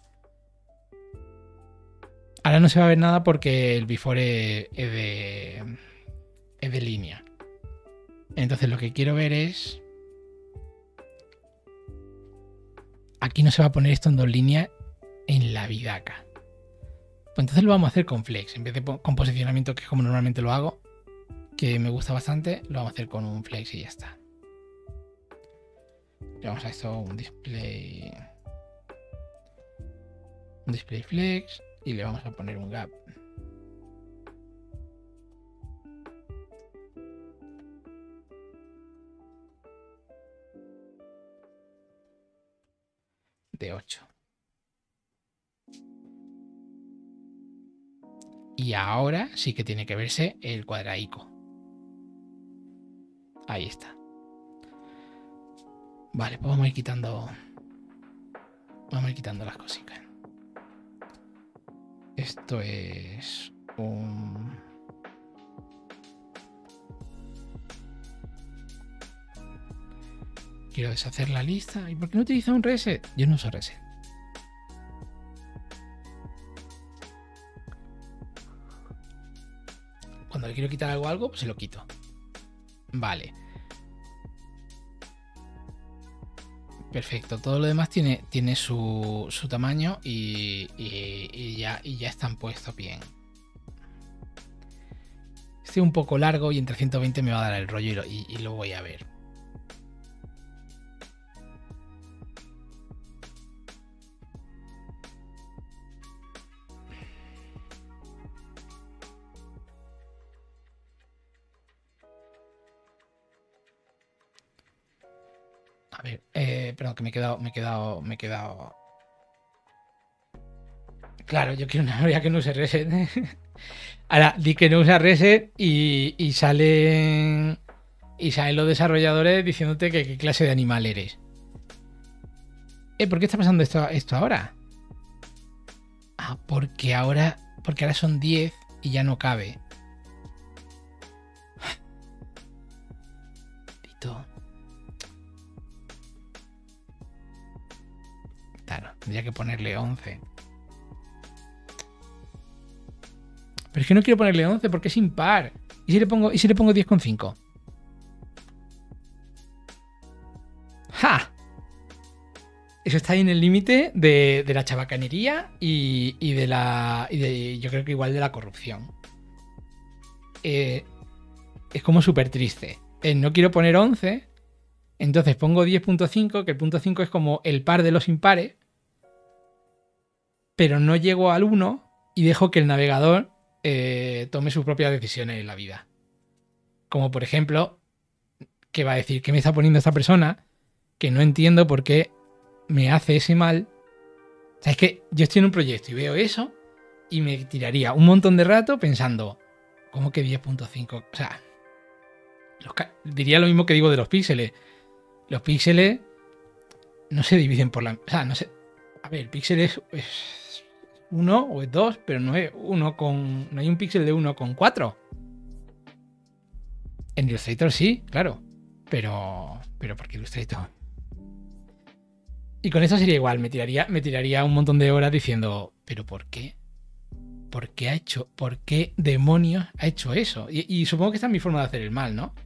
Ahora no se va a ver nada porque el before es de línea. Entonces lo que quiero ver es... Aquí no se va a poner esto en 2 líneas en la vidaca. Pues entonces lo vamos a hacer con flex. En vez de con posicionamiento, que es como normalmente lo hago, que me gusta bastante, lo vamos a hacer con un flex y ya está. Le vamos a esto un display flex y le vamos a poner un gap. De 8. Y ahora sí que tiene que verse el cuadradico. Ahí está. Vale, pues vamos a ir quitando las cositas. Esto es un... Quiero deshacer la lista. ¿Y por qué no utiliza un reset? Yo no uso reset. Cuando le quiero quitar algo, pues se lo quito. Vale. Perfecto. Todo lo demás tiene su tamaño y ya están puestos bien. Este es un poco largo y en 320 me va a dar el rollo y lo voy a ver. A ver, perdón, que me he quedado. Claro, yo quiero una memoria que no use reset. Ahora, di que no usa reset y salen los desarrolladores diciéndote que qué clase de animal eres. ¿Por qué está pasando esto ahora? Ah, porque ahora son 10 y ya no cabe. Claro, tendría que ponerle 11. Pero es que no quiero ponerle 11 porque es impar. ¿Y si le pongo 10,5? ¡Ja! Eso está ahí en el límite de la chabacanería y yo creo que igual de la corrupción. Es como súper triste. No quiero poner 11, entonces pongo 10,5, que el punto 5 es como el par de los impares, pero no llego al 1 y dejo que el navegador tome sus propias decisiones en la vida. Como por ejemplo, que va a decir que me está poniendo esta persona, que no entiendo por qué me hace ese mal. O sea, es que yo estoy en un proyecto y veo eso y me tiraría un montón de rato pensando, ¿cómo que 10,5? O sea, Diría lo mismo que digo de los píxeles. Los píxeles no se dividen por la... O sea, no sé... A ver, el píxel es 1 o es 2, pero no es 1 con... No hay un píxel de 1 con 4. En Illustrator sí, claro. Pero porque Illustrator... Y con esto sería igual. Me tiraría un montón de horas diciendo... ¿Pero por qué? ¿Por qué demonios ha hecho eso? Y supongo que esta es mi forma de hacer el mal, ¿no?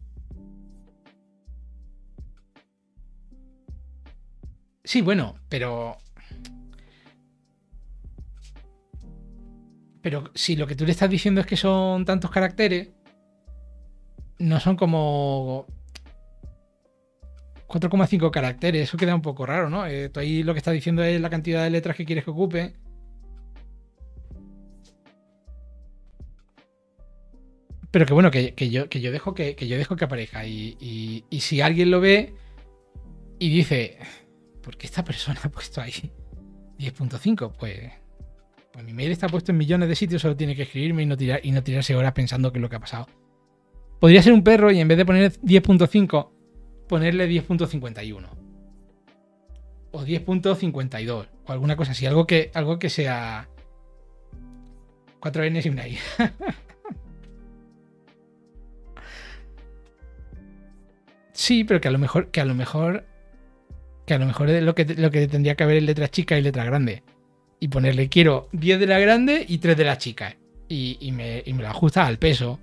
Sí, bueno, pero si lo que tú le estás diciendo es que son tantos caracteres, no son como 4,5 caracteres. Eso queda un poco raro, ¿no? Tú ahí lo que estás diciendo es la cantidad de letras que quieres que ocupe. Pero que bueno, que yo dejo que aparezca. Y si alguien lo ve y dice, ¿por qué esta persona ha puesto ahí 10.5? Pues mi mail está puesto en millones de sitios, solo tiene que escribirme y no tirarse horas pensando qué es lo que ha pasado. Podría ser un perro y en vez de poner 10.5, ponerle 10.51. O 10.52. O alguna cosa así. Algo que sea 4 Ns y una I. Sí, pero que a lo mejor lo que tendría que haber es letra chica y letra grande. Y ponerle quiero 10 de la grande y 3 de la chica. Y me lo ajusta al peso.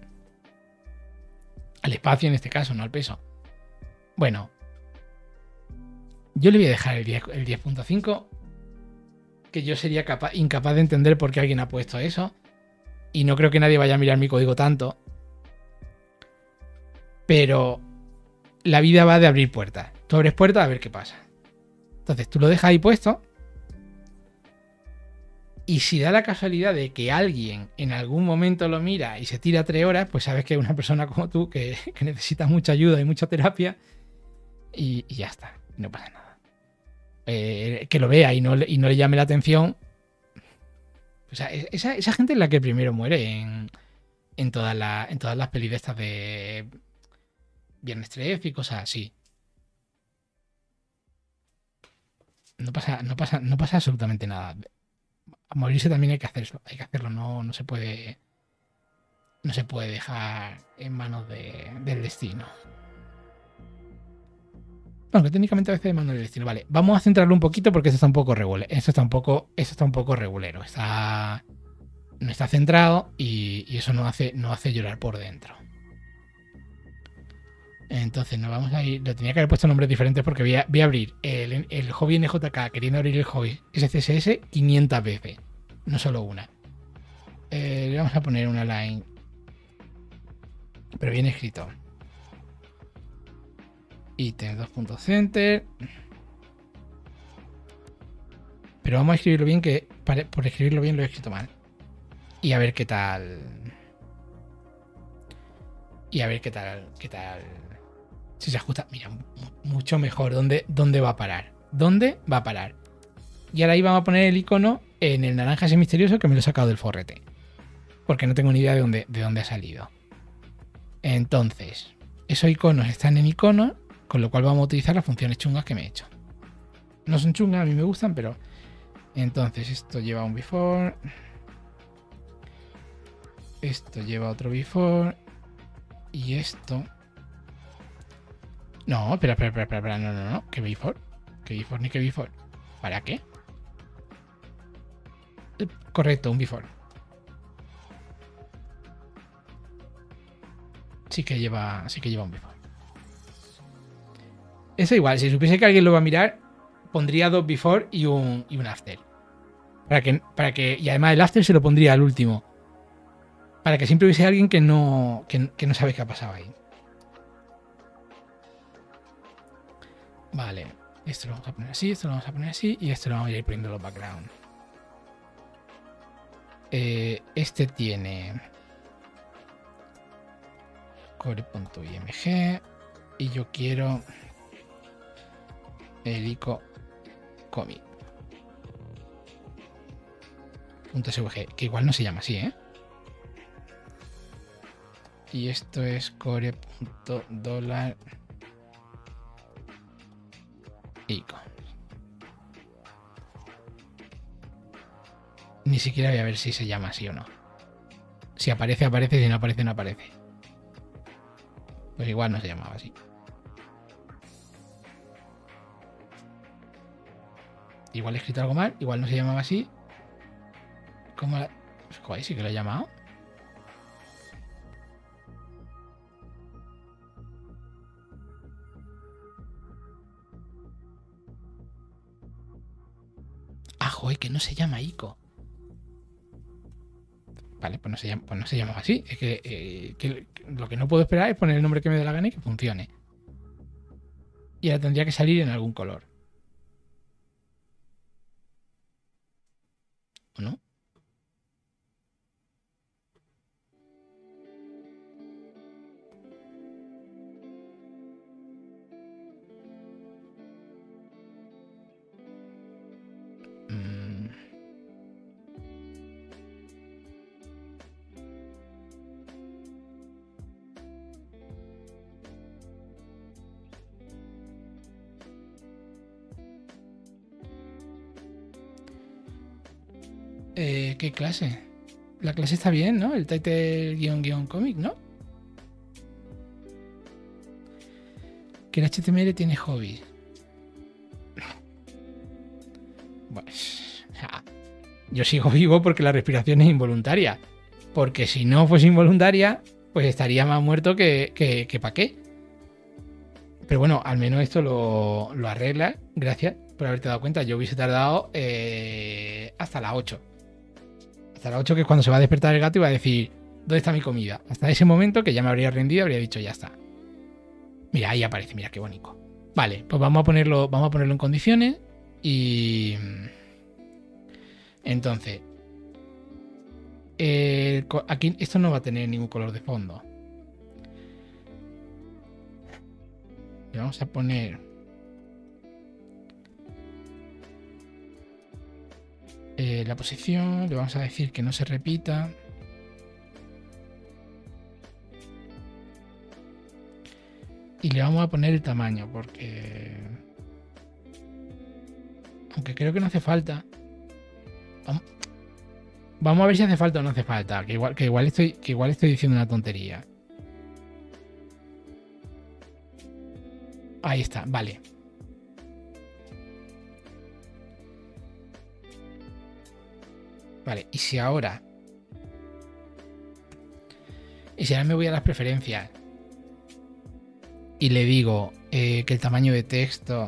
Al espacio en este caso, no al peso. Bueno. Yo le voy a dejar el 10.5. Que yo sería incapaz de entender por qué alguien ha puesto eso. Y no creo que nadie vaya a mirar mi código tanto. Pero la vida va de abrir puertas. Tú abres puertas a ver qué pasa. Entonces tú lo dejas ahí puesto. Y si da la casualidad de que alguien en algún momento lo mira y se tira 3 horas, pues sabes que es una persona como tú que necesita mucha ayuda y mucha terapia. Y ya está. No pasa nada. Que lo vea y no le llame la atención. O sea, esa gente es la que primero muere en todas las pelis de estas de Viernes 13 y cosas así. No pasa absolutamente nada. A morirse también hay que hacerlo, no se puede dejar en manos del destino. Bueno, que técnicamente a veces de manos del destino. Vale, vamos a centrarlo un poquito porque esto está un poco regulero. Esto está un poco regulero. No está centrado y eso no hace llorar por dentro. Entonces nos vamos a ir. Le tenía que haber puesto nombres diferentes porque voy a abrir el hobby NJK queriendo abrir el hobby SCSS 500 veces. No solo una. Le vamos a poner una line. Pero bien escrito. Item 2.center. Pero vamos a escribirlo bien, que por escribirlo bien lo he escrito mal. Y a ver qué tal. Si se ajusta. Mira, mucho mejor. ¿Dónde va a parar? ¿Dónde va a parar? Y ahora ahí vamos a poner el icono en el naranja ese misterioso que me lo he sacado del forrete. Porque no tengo ni idea de dónde ha salido. Entonces, esos iconos están en iconos, con lo cual vamos a utilizar las funciones chungas que me he hecho. No son chungas, a mí me gustan, pero... Entonces, esto lleva un before. Esto lleva otro before. Y esto... No, espera, no. ¿Qué before? ¿Qué before ni qué before? ¿Para qué? Correcto, un before. Sí que lleva un before. Eso igual, si supiese que alguien lo va a mirar, pondría 2 before y un after. Y además el after se lo pondría al último. Para que siempre hubiese alguien que no sabe qué ha pasado ahí. Vale, esto lo vamos a poner así, esto lo vamos a poner así y esto lo vamos a ir poniendo los background. Este tiene core.img y yo quiero el ico comic .svg, que igual no se llama así, ¿eh? Y esto es core.dollar icon. Ni siquiera voy a ver si se llama así o no. Si aparece, aparece. Si no aparece, no aparece. Pues igual no se llamaba así. Igual he escrito algo mal. Igual no se llamaba así. ¿Cómo la...? Joder, sí que lo he llamado. Ah, joder, que no se llama ICO. Vale, pues no se llama así. Es que lo que no puedo esperar es poner el nombre que me dé la gana y que funcione. Y ahora tendría que salir en algún color. ¿O no? ¿Qué clase? La clase está bien, ¿no? El title guión cómic, ¿no? Que el HTML tiene hobbies. Pues, o sea, yo sigo vivo porque la respiración es involuntaria. Porque si no fuese involuntaria, pues estaría más muerto que para qué. Pero bueno, al menos esto lo arregla. Gracias por haberte dado cuenta. Yo hubiese tardado hasta las 8. Hasta las 8, que es cuando se va a despertar el gato y va a decir, ¿dónde está mi comida? Hasta ese momento que ya me habría rendido, habría dicho, ya está. Mira, ahí aparece, mira qué bonito. Vale, pues vamos a ponerlo en condiciones. Y entonces, aquí esto no va a tener ningún color de fondo. Le vamos a poner la posición, le vamos a decir que no se repita. Y le vamos a poner el tamaño, porque aunque creo que no hace falta. Vamos a ver si hace falta o no hace falta. Que igual estoy diciendo una tontería. Ahí está, vale. Vale, y si ahora me voy a las preferencias y le digo que el tamaño de texto,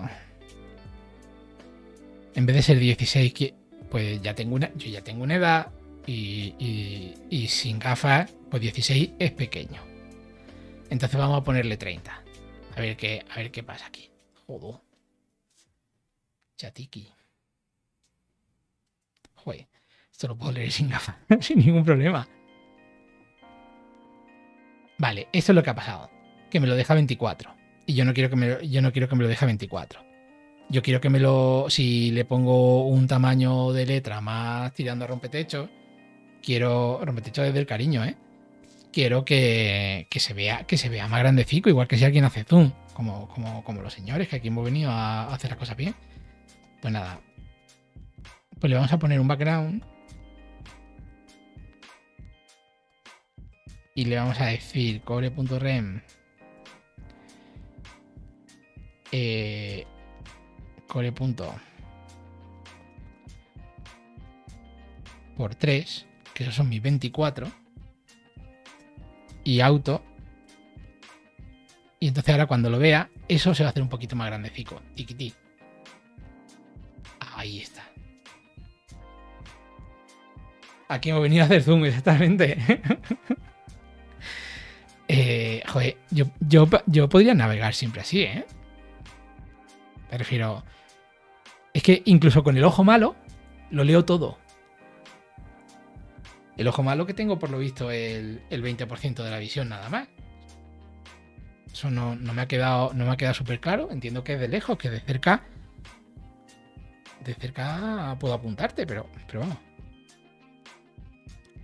en vez de ser 16, pues yo ya tengo una edad y sin gafas, pues 16 es pequeño. Entonces vamos a ponerle 30. A ver qué pasa aquí. Joder. Chatiki. Joder. Esto lo puedo leer sin gafas, sin ningún problema. Vale, esto es lo que ha pasado. Que me lo deja 24. Y yo no quiero que me lo deje 24. Yo quiero que si le pongo un tamaño de letra más tirando a rompetecho, rompetecho desde el cariño, quiero que se vea más grandecico, igual que si alguien hace zoom, como los señores, que aquí hemos venido a hacer las cosas bien. Pues nada. Pues le vamos a poner un background. Y le vamos a decir core.rem core. Por 3, que esos son mis 24. Y auto. Y entonces ahora cuando lo vea, eso se va a hacer un poquito más grandecico. Tiquití. Ahí está. Aquí hemos venido a hacer zoom, exactamente. Joder, yo podría navegar siempre así, ¿eh? Me refiero... Es que incluso con el ojo malo, lo leo todo. El ojo malo que tengo, por lo visto, el 20% de la visión nada más. Eso no me ha quedado súper claro. Entiendo que es de lejos, que de cerca... De cerca puedo apuntarte, pero vamos.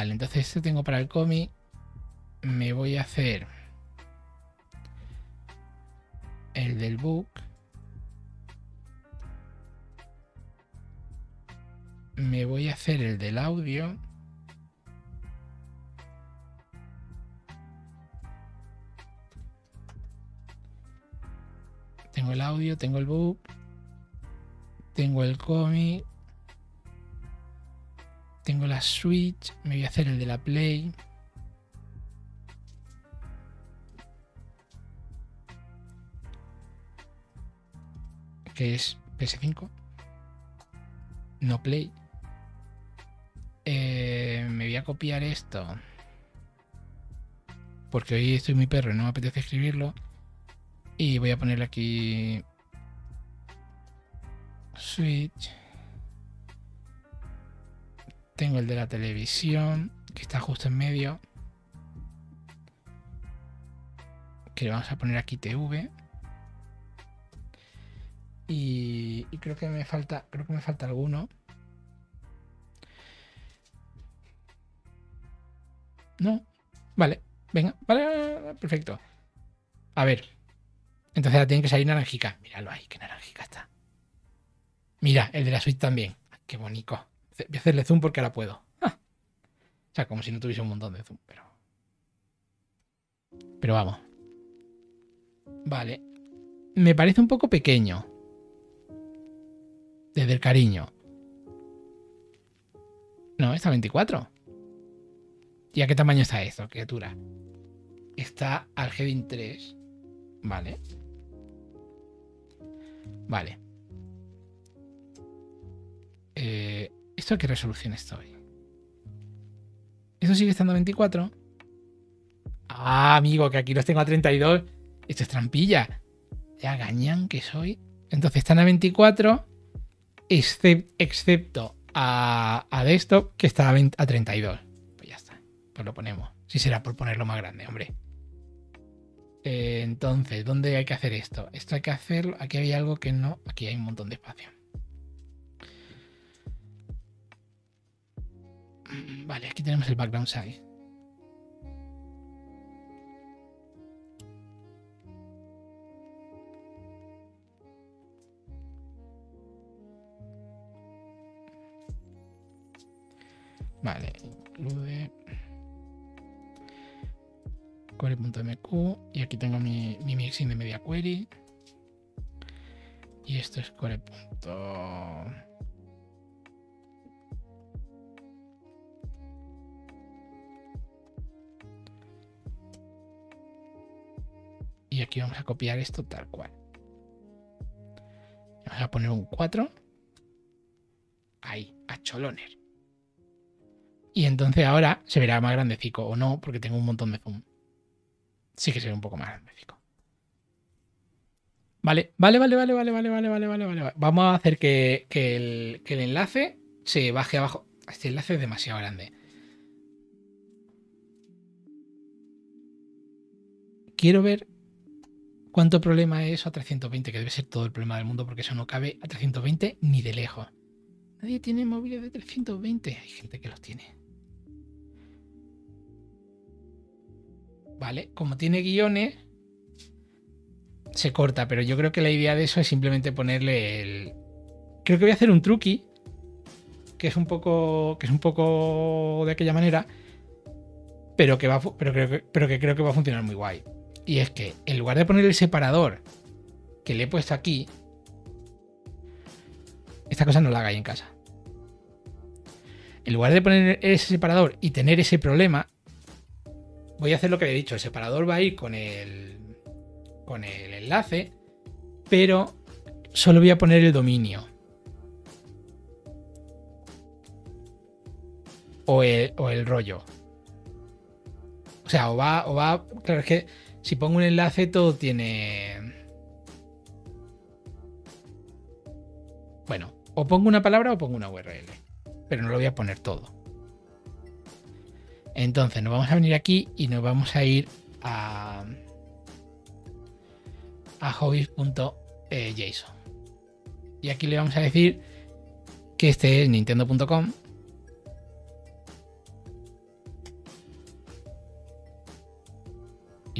Vale, entonces este tengo para el cómic. Me voy a hacer el del book. Me voy a hacer el del audio. Tengo el audio, tengo el book, tengo el cómic, tengo la Switch. Me voy a hacer el de la Play. Que es PS5. No Play. Me voy a copiar esto. Porque hoy estoy muy perro y no me apetece escribirlo. Y voy a ponerle aquí Switch. Tengo el de la televisión, que está justo en medio. Que le vamos a poner aquí TV. Y creo que me falta alguno. No. Vale. Venga. Vale. Perfecto. A ver. Entonces ahora tiene que salir naranjica. Míralo ahí, qué naranjica está. Mira, el de la Switch también. Qué bonito. Voy a hacerle zoom porque ahora puedo. O sea, como si no tuviese un montón de zoom, pero vamos. Vale. Me parece un poco pequeño. Desde el cariño. No, está 24. ¿Y a qué tamaño está esto, criatura? Está al Heading 3. Vale. Vale. ¿Esto a qué resolución estoy? ¿Esto sigue estando a 24? Ah, amigo, que aquí los tengo a 32. Esto es trampilla. Ya gañán que soy. Entonces están a 24. Excepto a desktop, que está a 32. Pues ya está. Pues lo ponemos. Si será por ponerlo más grande, hombre. Entonces, ¿dónde hay que hacer esto? Esto hay que hacerlo. Aquí había algo que no. Aquí hay un montón de espacio. Vale, aquí tenemos el background size. Vale, include core.mq y aquí tengo mi mixing de media query y esto es core. Y aquí vamos a copiar esto tal cual. Vamos a poner un 4 ahí, a choloner. Y entonces ahora se verá más grandecico o no, porque tengo un montón de zoom. Sí que se ve un poco más grandecico. Vale. Vamos a hacer que el enlace se baje abajo. Este enlace es demasiado grande. Quiero ver cuánto problema es eso a 320, que debe ser todo el problema del mundo, porque eso no cabe a 320 ni de lejos. Nadie tiene móviles de 320. Hay gente que los tiene. Vale, como tiene guiones, se corta, pero yo creo que la idea de eso es simplemente ponerle el... Creo que voy a hacer un truqui, que es un poco de aquella manera, pero que creo que va a funcionar muy guay. Y es que en lugar de poner el separador que le he puesto aquí, esta cosa no la hagáis en casa. En lugar de poner ese separador y tener ese problema, voy a hacer lo que he dicho. El separador va a ir con el enlace, pero solo voy a poner el dominio. O el rollo. O sea, o va. Claro, es que si pongo un enlace, todo tiene. Bueno, o pongo una palabra o pongo una URL. Pero no lo voy a poner todo. Entonces nos vamos a venir aquí y nos vamos a ir a hobbies.json. Y aquí le vamos a decir que este es nintendo.com.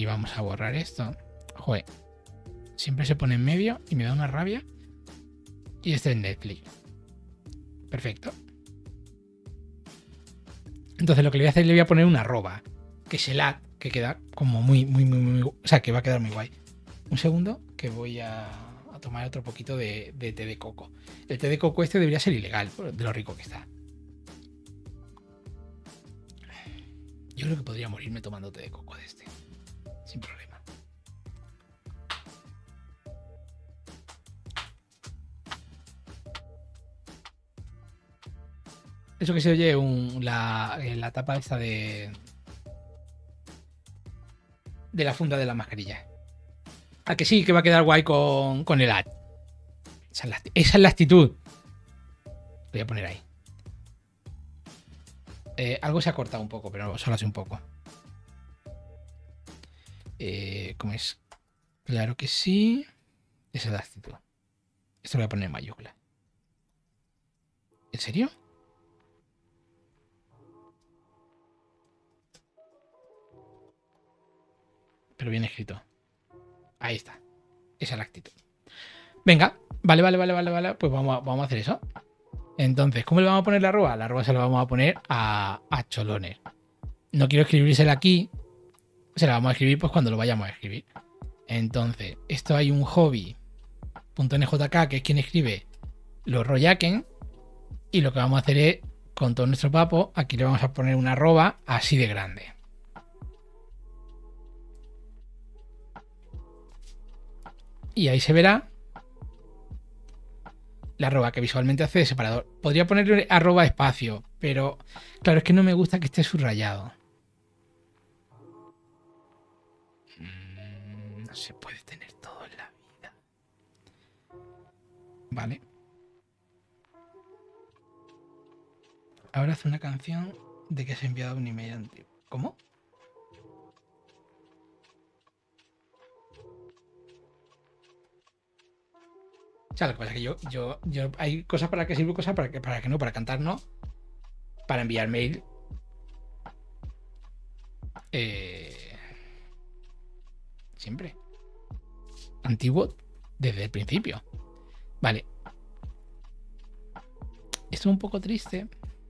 Y vamos a borrar esto. Joder. Siempre se pone en medio y me da una rabia. Y este es Netflix. Perfecto. Entonces lo que le voy a hacer, le voy a poner una arroba. Que es el ad, que queda como muy. O sea, que va a quedar muy guay. Un segundo, que voy a tomar otro poquito de té de coco. El té de coco este debería ser ilegal, de lo rico que está. Yo creo que podría morirme tomando té de coco de este. Sin problema. Eso que se oye la tapa esta de la funda de la mascarilla. A que sí, que va a quedar guay con el ad. Esa es la actitud. Lo voy a poner ahí. Algo se ha cortado un poco, pero solo hace un poco. ¿Cómo es? Claro que sí. Esa es la actitud. Esto lo voy a poner en mayúscula. ¿En serio? Pero bien escrito. Ahí está. Esa es la actitud. Venga. Vale. Pues vamos a hacer eso. Entonces, ¿cómo le vamos a poner la arroba? La arroba se la vamos a poner a Choloner. No quiero escribírsela aquí. Se la vamos a escribir pues cuando lo vayamos a escribir. Entonces, esto hay un hobby.njk, que es quien escribe los royaken. Y lo que vamos a hacer es, con todo nuestro papo, aquí le vamos a poner una arroba así de grande. Y ahí se verá la arroba que visualmente hace de separador. Podría ponerle arroba espacio, pero claro, es que no me gusta que esté subrayado. No se puede tener todo en la vida. Vale. Ahora hace una canción de que se ha enviado un email antiguo. ¿Cómo? O sea, lo que pasa es que yo hay cosas para que sirve, cosas para que no, para cantar no, para enviar mail. Siempre. Antiguo desde el principio. Vale. Esto es un poco triste.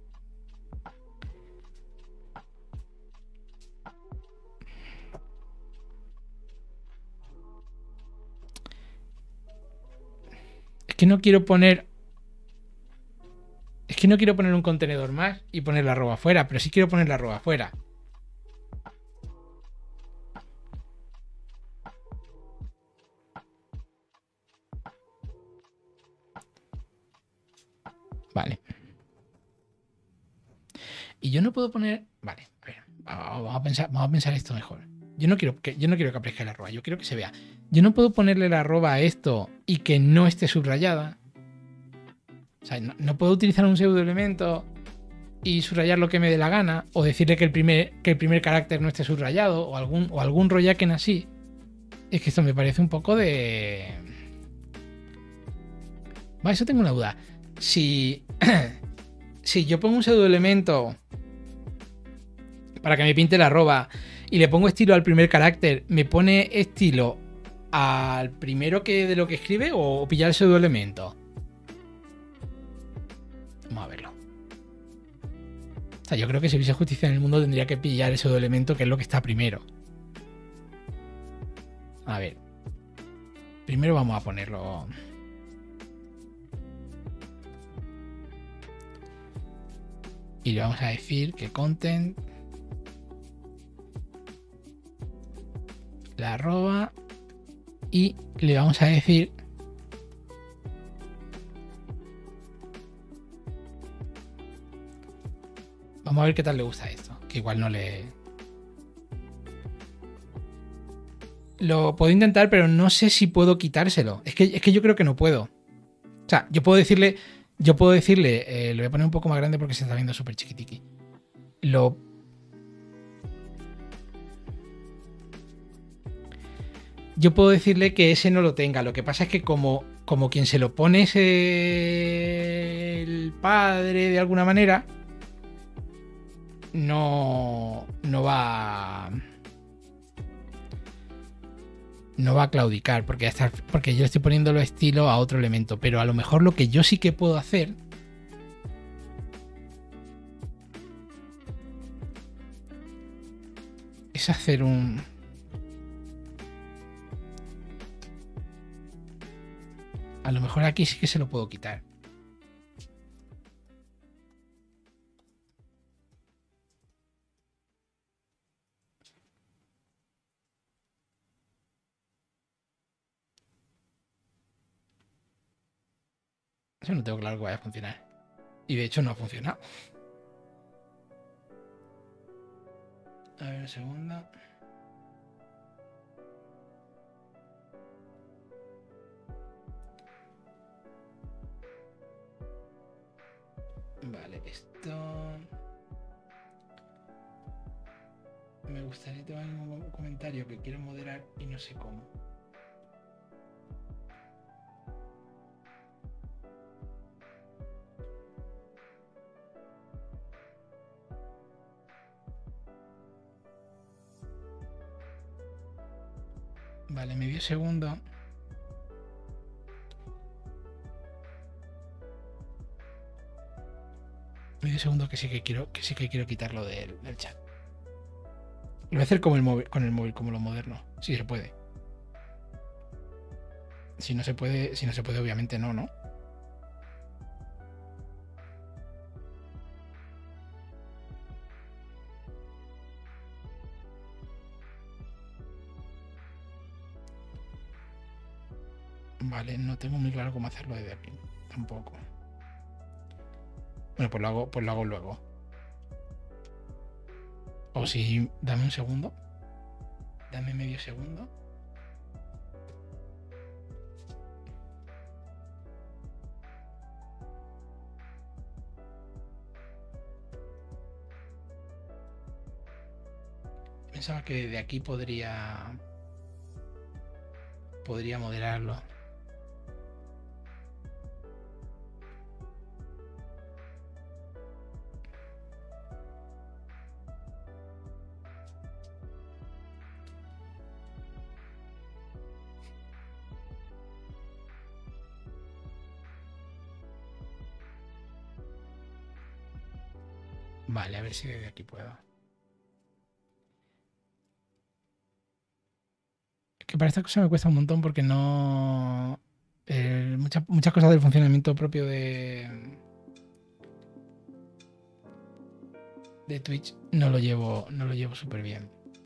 Es que no quiero poner un contenedor más y poner la arroba afuera, pero sí quiero poner la arroba afuera. Vale. Y yo no puedo poner... Vale, a ver, vamos a pensar esto mejor. Yo no quiero que aparezca la arroba, yo quiero que se vea. Yo no puedo ponerle la arroba a esto y que no esté subrayada. O sea, no puedo utilizar un pseudoelemento y subrayar lo que me dé la gana, o decirle que el primer carácter no esté subrayado, o algún rollaken así. Es que esto me parece un poco de... Vale, eso tengo una duda. Si yo pongo un pseudoelemento para que me pinte la arroba y le pongo estilo al primer carácter, ¿me pone estilo al primero de lo que escribe o pillar el pseudoelemento? Vamos a verlo. O sea, yo creo que si hubiese justicia en el mundo tendría que pillar el pseudoelemento, que es lo que está primero. A ver. Primero vamos a ponerlo... Y le vamos a decir que content, la arroba, y le vamos a decir vamos a ver qué tal le gusta esto, que igual no le... Lo puedo intentar, pero no sé si puedo quitárselo. Es que yo creo que no puedo. O sea, yo puedo decirle, lo voy a poner un poco más grande porque se está viendo súper chiquitiqui. Yo puedo decirle que ese no lo tenga. Lo que pasa es que como quien se lo pone es el padre de alguna manera, no va... no va a claudicar porque yo le estoy poniendo los estilos a otro elemento. Pero a lo mejor lo que yo sí que puedo hacer es hacer un... A lo mejor aquí sí que se lo puedo quitar. Eso no tengo claro que vaya a funcionar. Y de hecho no ha funcionado. A ver, un segundo. Vale, esto... Me gustaría tomar un comentario que quiero moderar y no sé cómo. Vale, medio segundo. Medio segundo que sí que quiero quitarlo del chat. Lo voy a hacer como con el móvil, como lo moderno. Si se puede. Si no se puede, obviamente no, ¿no? Vale, no tengo muy claro cómo hacerlo desde aquí. Tampoco. Bueno, pues lo hago luego. O si, dame un segundo. Dame medio segundo. Pensaba que de aquí podría moderarlo. Vale, a ver si desde aquí puedo. Es que para esta cosa me cuesta un montón porque no... muchas cosas del funcionamiento propio de Twitch no lo llevo súper bien.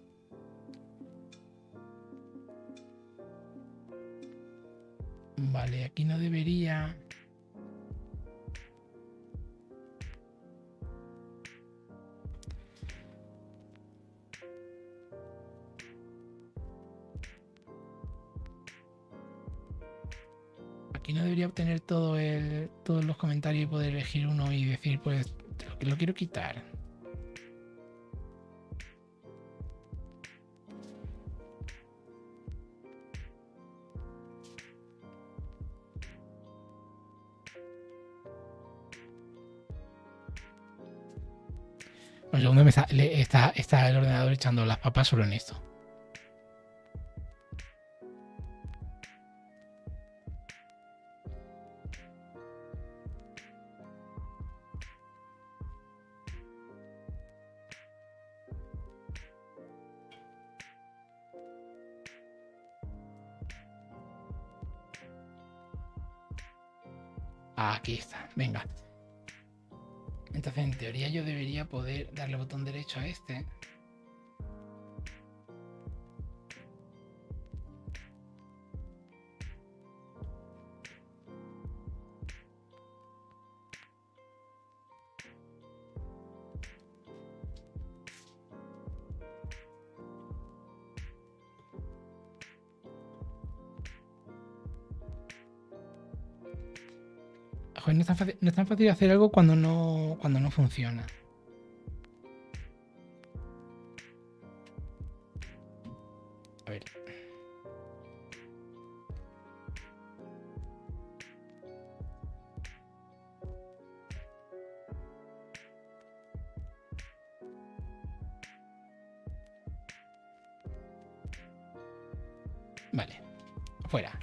Vale, aquí no debería... Aquí no debería obtener todos los comentarios y poder elegir uno y decir, pues, lo quiero quitar. Un segundo, está el ordenador echando las papas solo en esto. Aquí está, venga. Entonces, en teoría yo debería poder darle botón derecho a este. Joder, no es tan fácil hacer algo cuando no funciona. A ver. Vale. fuera.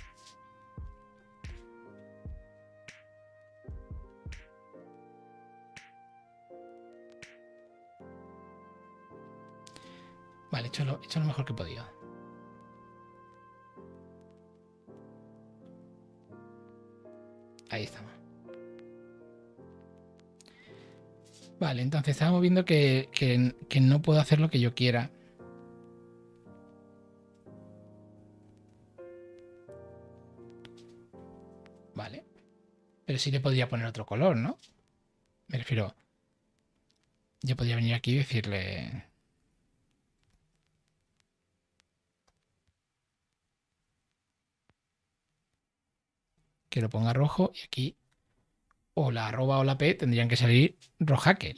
Vale, he hecho lo mejor que he podido. Ahí estamos. Vale, entonces estábamos viendo que no puedo hacer lo que yo quiera. Vale. Pero sí le podría poner otro color, ¿no? Me refiero... Yo podría venir aquí y decirle... que lo ponga rojo y aquí o la arroba o la P tendrían que salir rojacker.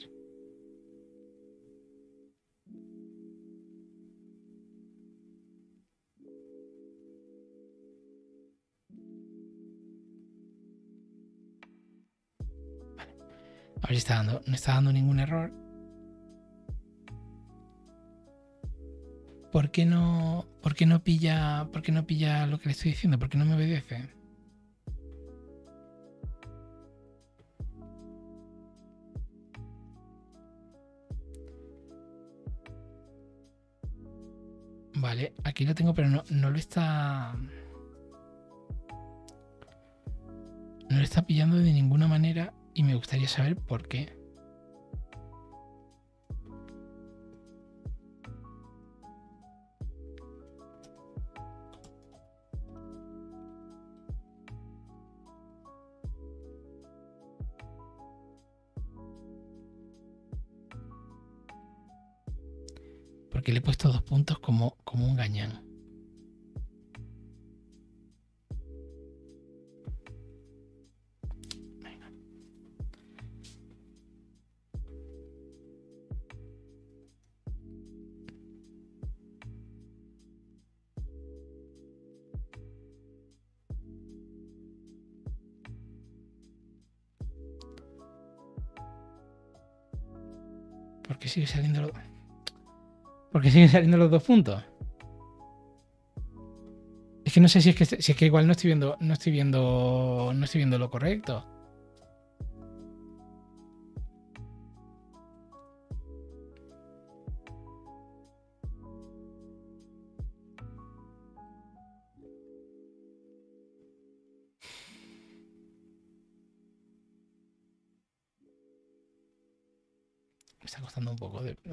Vale. A ver si está dando, no está dando ningún error. ¿Por qué no pilla lo que le estoy diciendo? ¿Por qué no me obedece? Vale, aquí lo tengo, pero no lo está... No lo está pillando de ninguna manera y me gustaría saber por qué. Porque le he puesto 2 puntos como un gañán. Venga. ¿Por qué sigue saliendo ¿Por qué siguen saliendo los 2 puntos? Es que no sé si es que igual no estoy viendo lo correcto. Me está costando un poco de...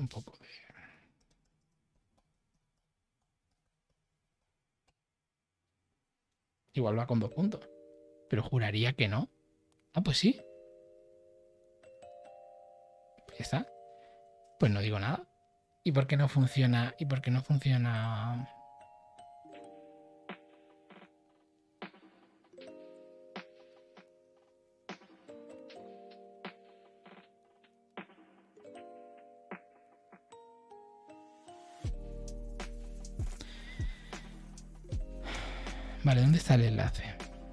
Igual va con 2 puntos. Pero juraría que no. Ah, pues sí. Pues ya está. Pues no digo nada. ¿Y por qué no funciona? ¿Y por qué no funciona? Vale, ¿dónde está el enlace?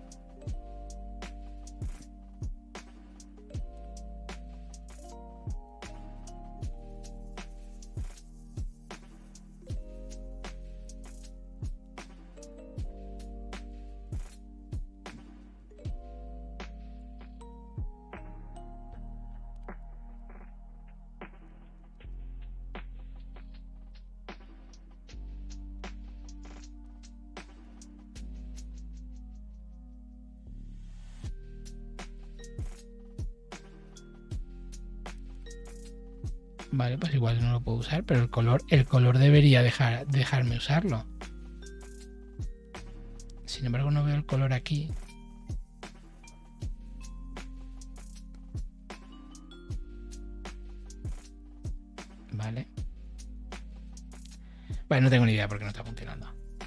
Vale, pues igual no lo puedo usar, pero el color debería dejarme usarlo. Sin embargo, no veo el color aquí. Vale. Vale, no tengo ni idea por qué no está funcionando.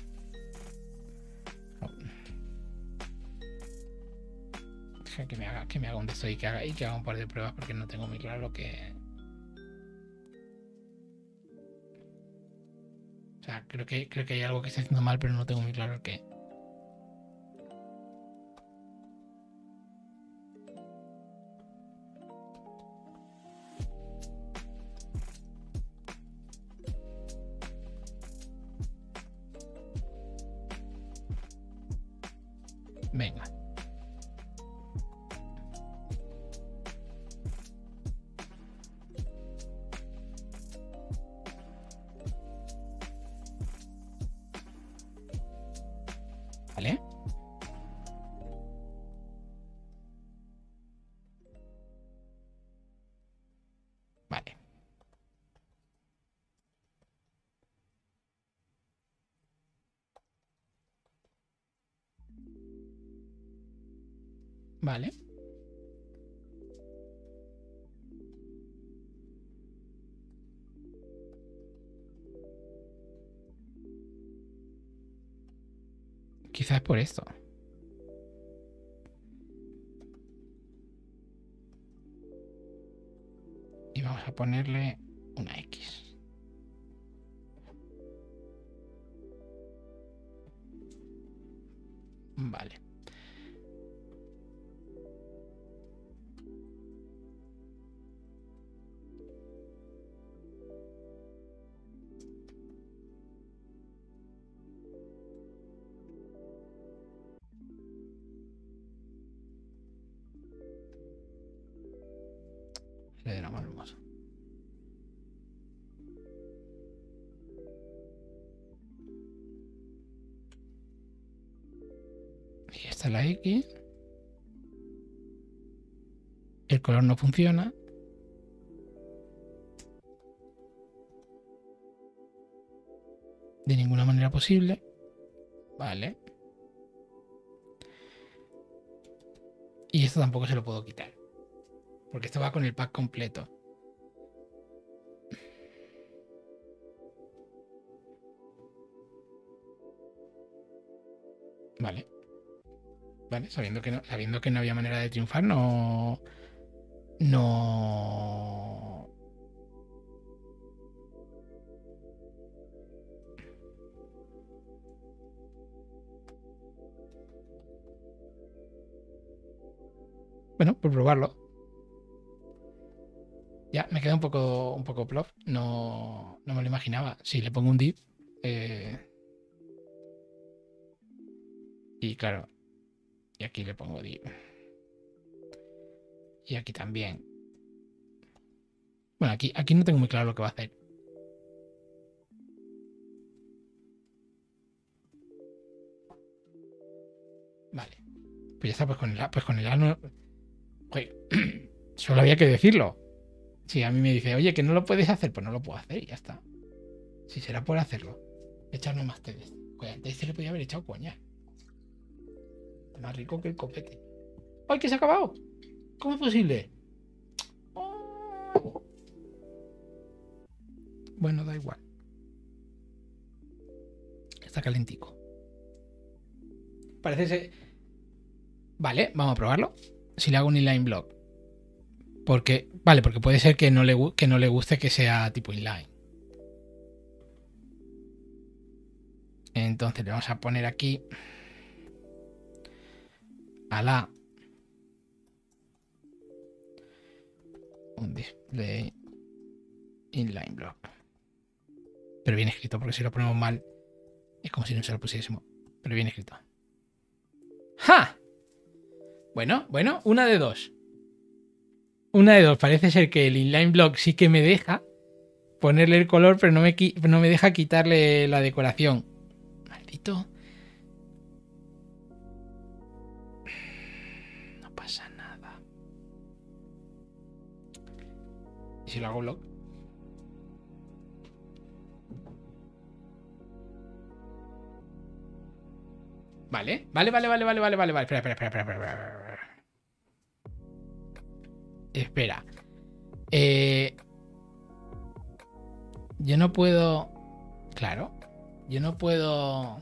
Deja que me haga un de esto y que haga un par de pruebas porque no tengo muy claro lo que... O sea, creo que hay algo que está haciendo mal, pero no tengo muy claro el qué. Venga. ¿Vale? Vale. Vale. Quizás por esto. Y vamos a ponerle una X. Vale. Le da más hermoso. Y esta es la X. El color no funciona. De ninguna manera posible. Vale. Y esto tampoco se lo puedo quitar. Porque esto va con el pack completo. Vale. Vale, sabiendo que no había manera de triunfar, no. Bueno, por probarlo. Ya, me queda un poco plof. No me lo imaginaba. Si le pongo un div. Y claro. Y aquí le pongo div. Y aquí también. Bueno, aquí no tengo muy claro lo que va a hacer. Vale. Pues ya está, pues con el A no. Oye, solo había que decirlo. Si a mí me dice, oye, que no lo puedes hacer, pues no lo puedo hacer y ya está. Si será por hacerlo. Echarme más té. Oye, antes se le podía haber echado coña. Más rico que el copete. ¡Ay, que se ha acabado! ¿Cómo es posible? Oh. Bueno, da igual. Está calentico. Parece ser. Vale, vamos a probarlo. Si le hago un inline block. Porque. Vale, porque puede ser que no le guste que sea tipo inline. Entonces le vamos a poner aquí. A la. Un display inline block. Pero bien escrito, porque si lo ponemos mal es como si no se lo pusiésemos. Pero bien escrito. ¡Ja! Bueno, una de dos. Una de dos. Parece ser que el inline block sí que me deja ponerle el color, pero no me deja quitarle la decoración. Maldito. No pasa nada. ¿Y si lo hago block? Vale. Espera. Yo no puedo. Claro. Yo no puedo.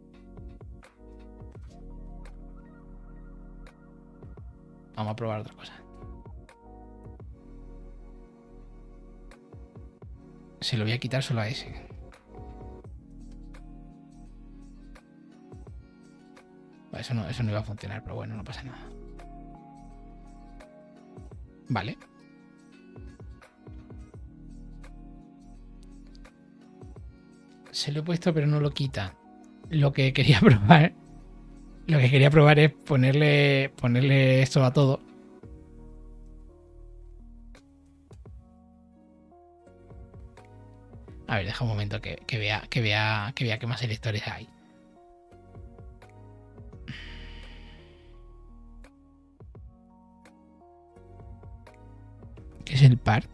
Vamos a probar otra cosa. Se lo voy a quitar solo a ese. Eso no iba a funcionar, pero bueno, no pasa nada. Vale. Se lo he puesto, pero no lo quita. Lo que quería probar Lo que quería probar es ponerle esto a todo. A ver, deja un momento que vea qué más selectores hay. ¿Qué es el part?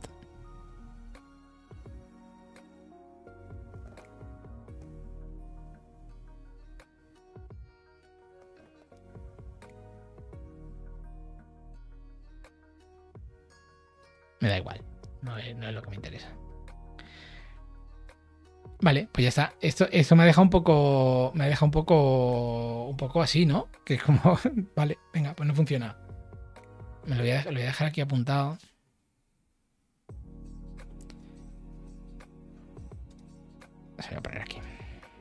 Me da igual. No es lo que me interesa. Vale, pues ya está. Esto me ha dejado un poco. Me ha dejado un poco así, ¿no? Que es como. Vale, venga, pues no funciona. Lo voy a dejar aquí apuntado. Se lo voy a poner aquí.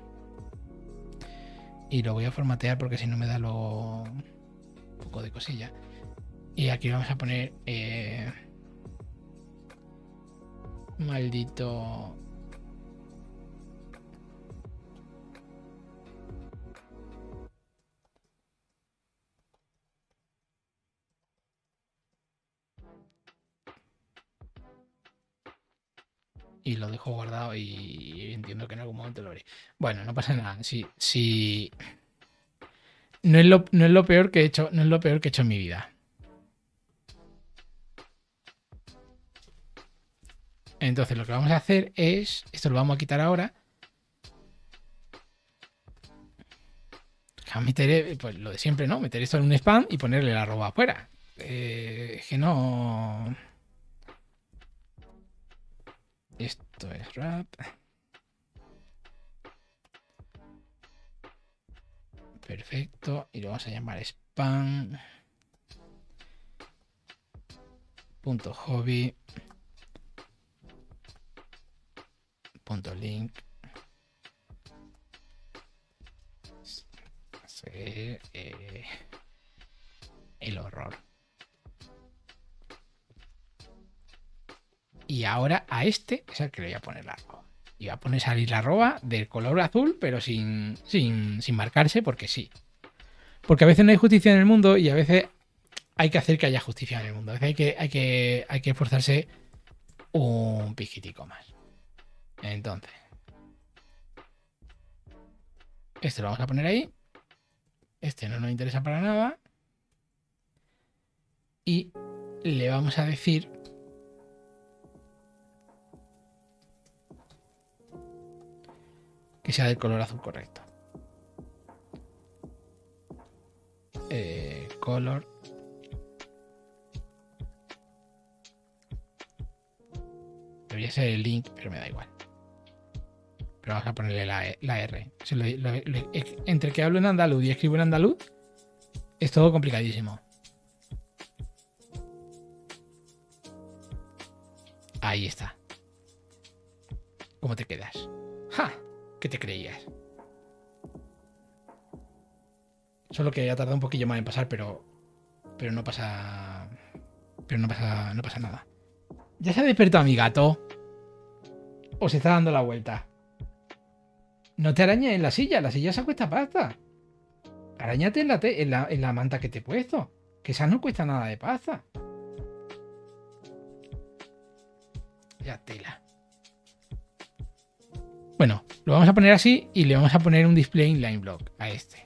Y lo voy a formatear porque si no me da luego un poco de cosilla. Y aquí vamos a poner maldito. Y lo dejo guardado y entiendo que en algún momento lo veré. Bueno, no pasa nada. Sí. No es lo peor que he hecho. No es lo peor que he hecho en mi vida. Entonces lo que vamos a hacer es. Esto lo vamos a quitar ahora. Meter pues lo de siempre, ¿no? Meter esto en un spam y ponerle la arroba afuera. Es que no. Esto es wrap. Perfecto. Y lo vamos a llamar spam. .hobby. .link. El horror. Y ahora a este es al que le voy a poner la arroba. Y voy a poner salir la arroba del color azul, pero sin marcarse, porque sí. Porque a veces no hay justicia en el mundo y a veces hay que hacer que haya justicia en el mundo. A veces hay que esforzarse un piquitico más. Entonces, este lo vamos a poner ahí. Este no nos interesa para nada. Y le vamos a decir que sea del color azul correcto. Color. Debería ser el link, pero me da igual. Pero vamos a ponerle la R. Entre que hablo en andaluz y escribo en andaluz, es todo complicadísimo. Ahí está. ¿Cómo te quedas? ¡Ja! ¿Qué te creías? Solo que ha tardado un poquillo más en pasar, pero no pasa. Pero no pasa nada. ¿Ya se ha despertado mi gato? ¿O se está dando la vuelta? No te arañes en la silla se acuesta pasta. Arañate en la manta que te he puesto. Que esa no cuesta nada de pasta. Ya tela. Bueno, lo vamos a poner así y le vamos a poner un display inline block a este.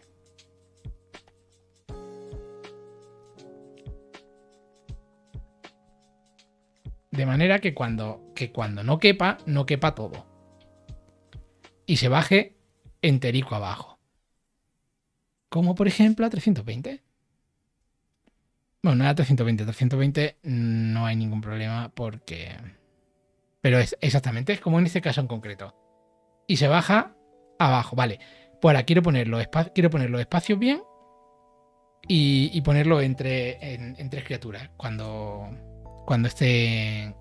De manera que cuando no quepa todo. Y se baje enterico abajo. Como por ejemplo a 320. Bueno, no era 320. 320 no hay ningún problema porque... Pero exactamente es como en este caso en concreto. Y se baja abajo. Vale. Pues ahora quiero poner los espacios bien. Y ponerlo en tres criaturas. Cuando esté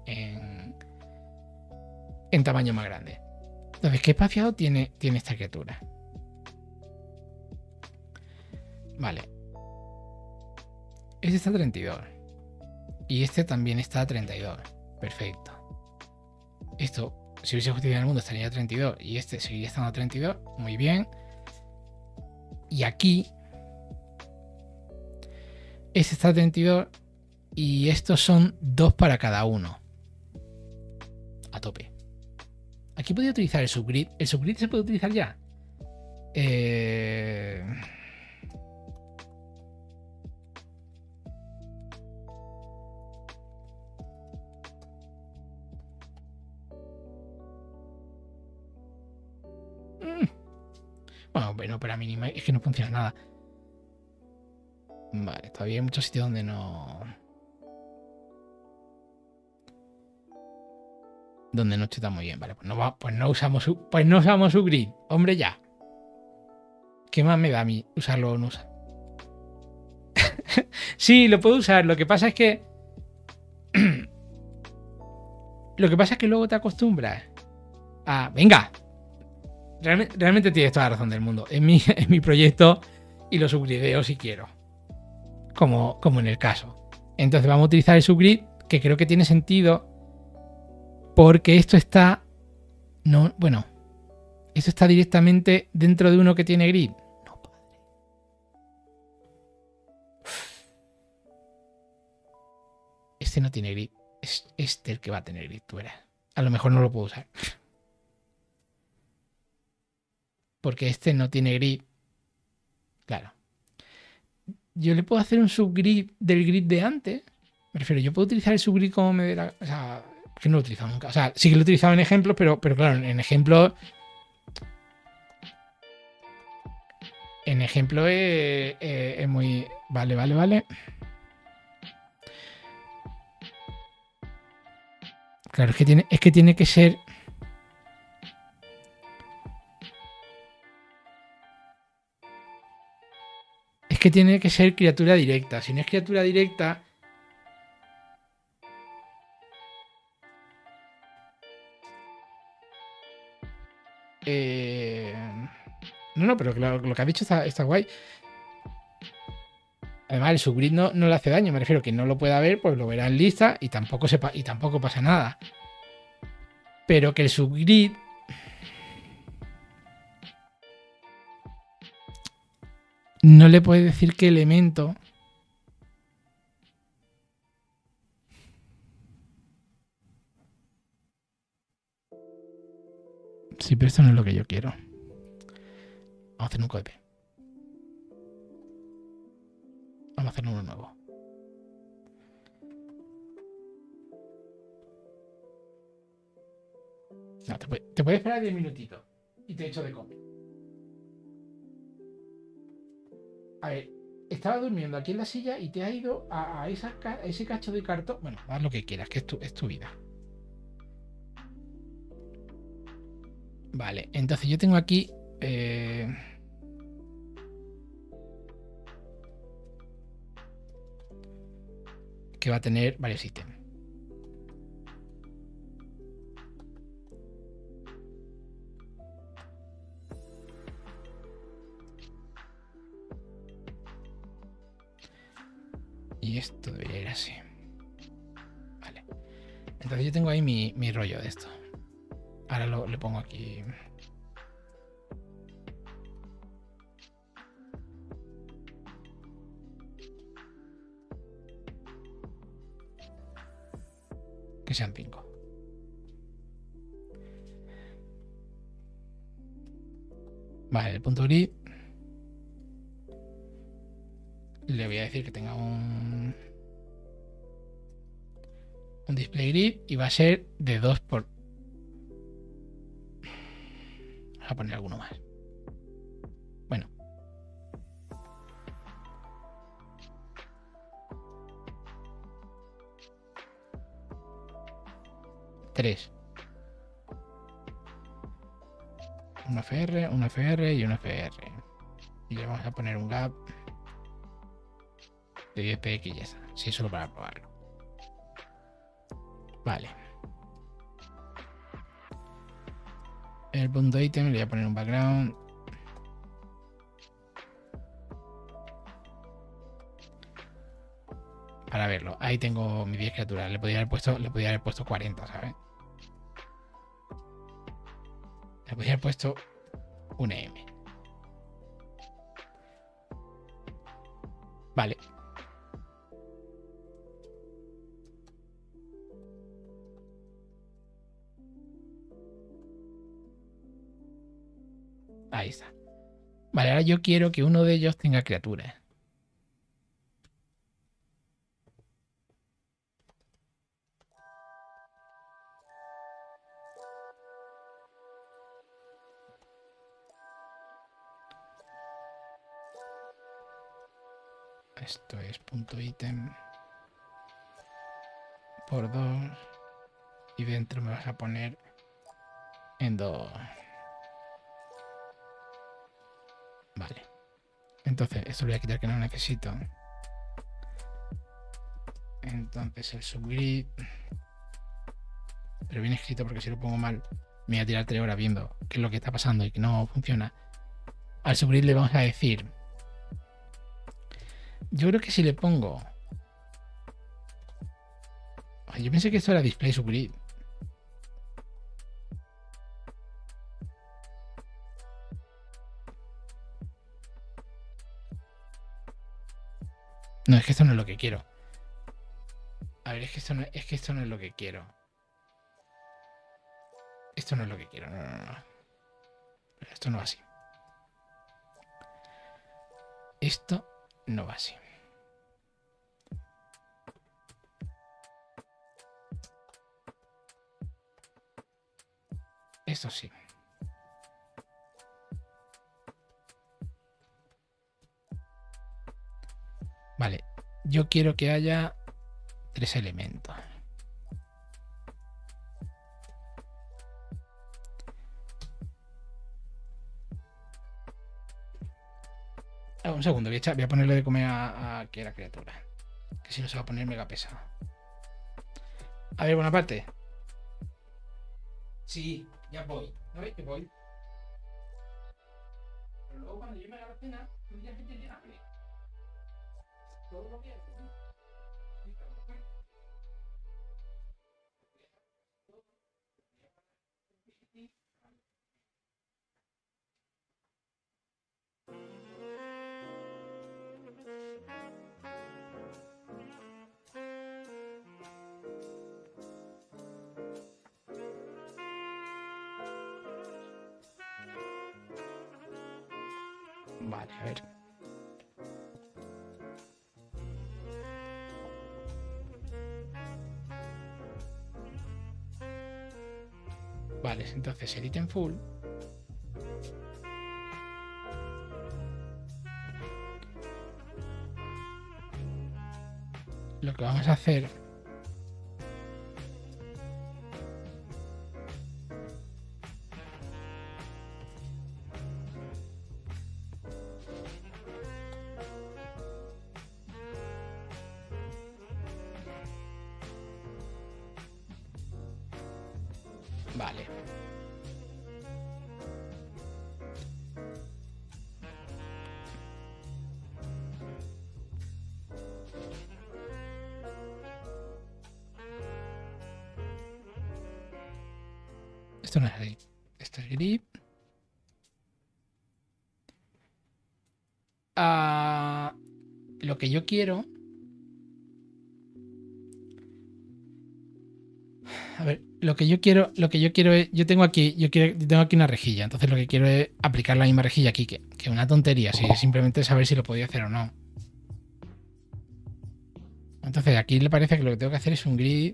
en tamaño más grande. Entonces, ¿qué espaciado tiene esta criatura? Vale. Este está a 32. Y este también está a 32. Perfecto. Esto, si hubiese justicia en el mundo, estaría a 32. Y este seguiría estando a 32. Muy bien. Y aquí Este está a 32 y estos son 2 para cada uno. A tope. Aquí podía utilizar el subgrid. ¿El subgrid se puede utilizar ya? Bueno, pero a mí es que no funciona nada. Vale, todavía hay muchos sitios donde no... Donde no está muy bien. Vale, pues no usamos su grid. Hombre, ya. ¿Qué más me da a mí usarlo o no usar? Sí, lo puedo usar. Lo que pasa es que... Lo que pasa es que luego te acostumbras a... ¡Venga! Realmente tienes toda la razón del mundo. Es mi proyecto y lo subgrideo si quiero. Como en el caso. Entonces vamos a utilizar el subgrid, que creo que tiene sentido porque esto está... No, bueno, esto está directamente dentro de uno que tiene grid. No, padre. Este no tiene grid. Es este el que va a tener grid, tú verás. A lo mejor no lo puedo usar. Porque este no tiene grid. Claro. Yo le puedo hacer un subgrid del grid de antes. Me refiero, yo puedo utilizar el subgrid como me dé la... O sea, que no lo he utilizado nunca. O sea, sí que lo he utilizado en ejemplos, pero claro, en ejemplos... En ejemplo es muy... Vale. Claro, es que tiene que ser... Es que tiene que ser criatura directa. Si no es criatura directa... No, pero lo que has dicho está guay. Además, el subgrid no le hace daño. Me refiero que no lo pueda ver, pues lo verá en lista y tampoco pasa nada. Pero que el subgrid... No le puede decir qué elemento... Sí, pero esto no es lo que yo quiero. Vamos a hacer un copy. Vamos a hacer uno nuevo. No, te puedes esperar 10 minutitos y te echo de copy. A ver, estaba durmiendo aquí en la silla y te has ido a ese cacho de cartón. Bueno, haz lo que quieras, que es tu vida. Vale, entonces yo tengo aquí... que va a tener varios sistemas. Y esto debería ir así. Vale. Entonces yo tengo ahí mi rollo de esto. Ahora le pongo aquí... Que sean 5. Vale, el punto grid. Le voy a decir que tenga un display grid y va a ser de 2 por... Voy a poner alguno más. Bueno. Tres. Un FR y un FR. Y le vamos a poner un gap de 10 px y ya está. Sí, solo para probarlo. Vale. El punto item le voy a poner un background. Para verlo. Ahí tengo mis 10 criaturas. Le podría haber puesto 40, ¿sabes? Le podría haber puesto un M. Vale. Ahí está. Vale, ahora yo quiero que uno de ellos tenga criaturas. Esto es punto ítem por 2 y dentro me vas a poner en 2. Vale. Entonces, esto lo voy a quitar que no lo necesito. Entonces el subgrid, pero bien escrito porque si lo pongo mal me voy a tirar 3 horas viendo qué es lo que está pasando y que no funciona. Al subgrid le vamos a decir, yo creo que si le pongo, yo pensé que esto era display subgrid. No, es que esto no es lo que quiero. A ver, es que esto no es lo que quiero. Esto no es lo que quiero, no. Esto no va así. Esto no va así. Esto sí. Vale, yo quiero que haya 3 elementos. Un segundo, voy a ponerle de comer a que era criatura. Que si no se va a poner mega pesado. A ver, buena parte. Sí, ya voy. ¿No ves que voy? Pero luego cuando yo me haga la cena, tú ya que tienes hambre. Todo lo que Vale, a ver. Vale, entonces el ítem full. Lo que vamos a hacer. Vale. Esto no es grip. Esto es grip. Lo que yo quiero. A ver, lo que yo quiero es. Tengo aquí una rejilla. Entonces lo que quiero es aplicar la misma rejilla aquí. Que una tontería. Si simplemente saber si lo podía hacer o no. Entonces aquí le parece que lo que tengo que hacer es un grid.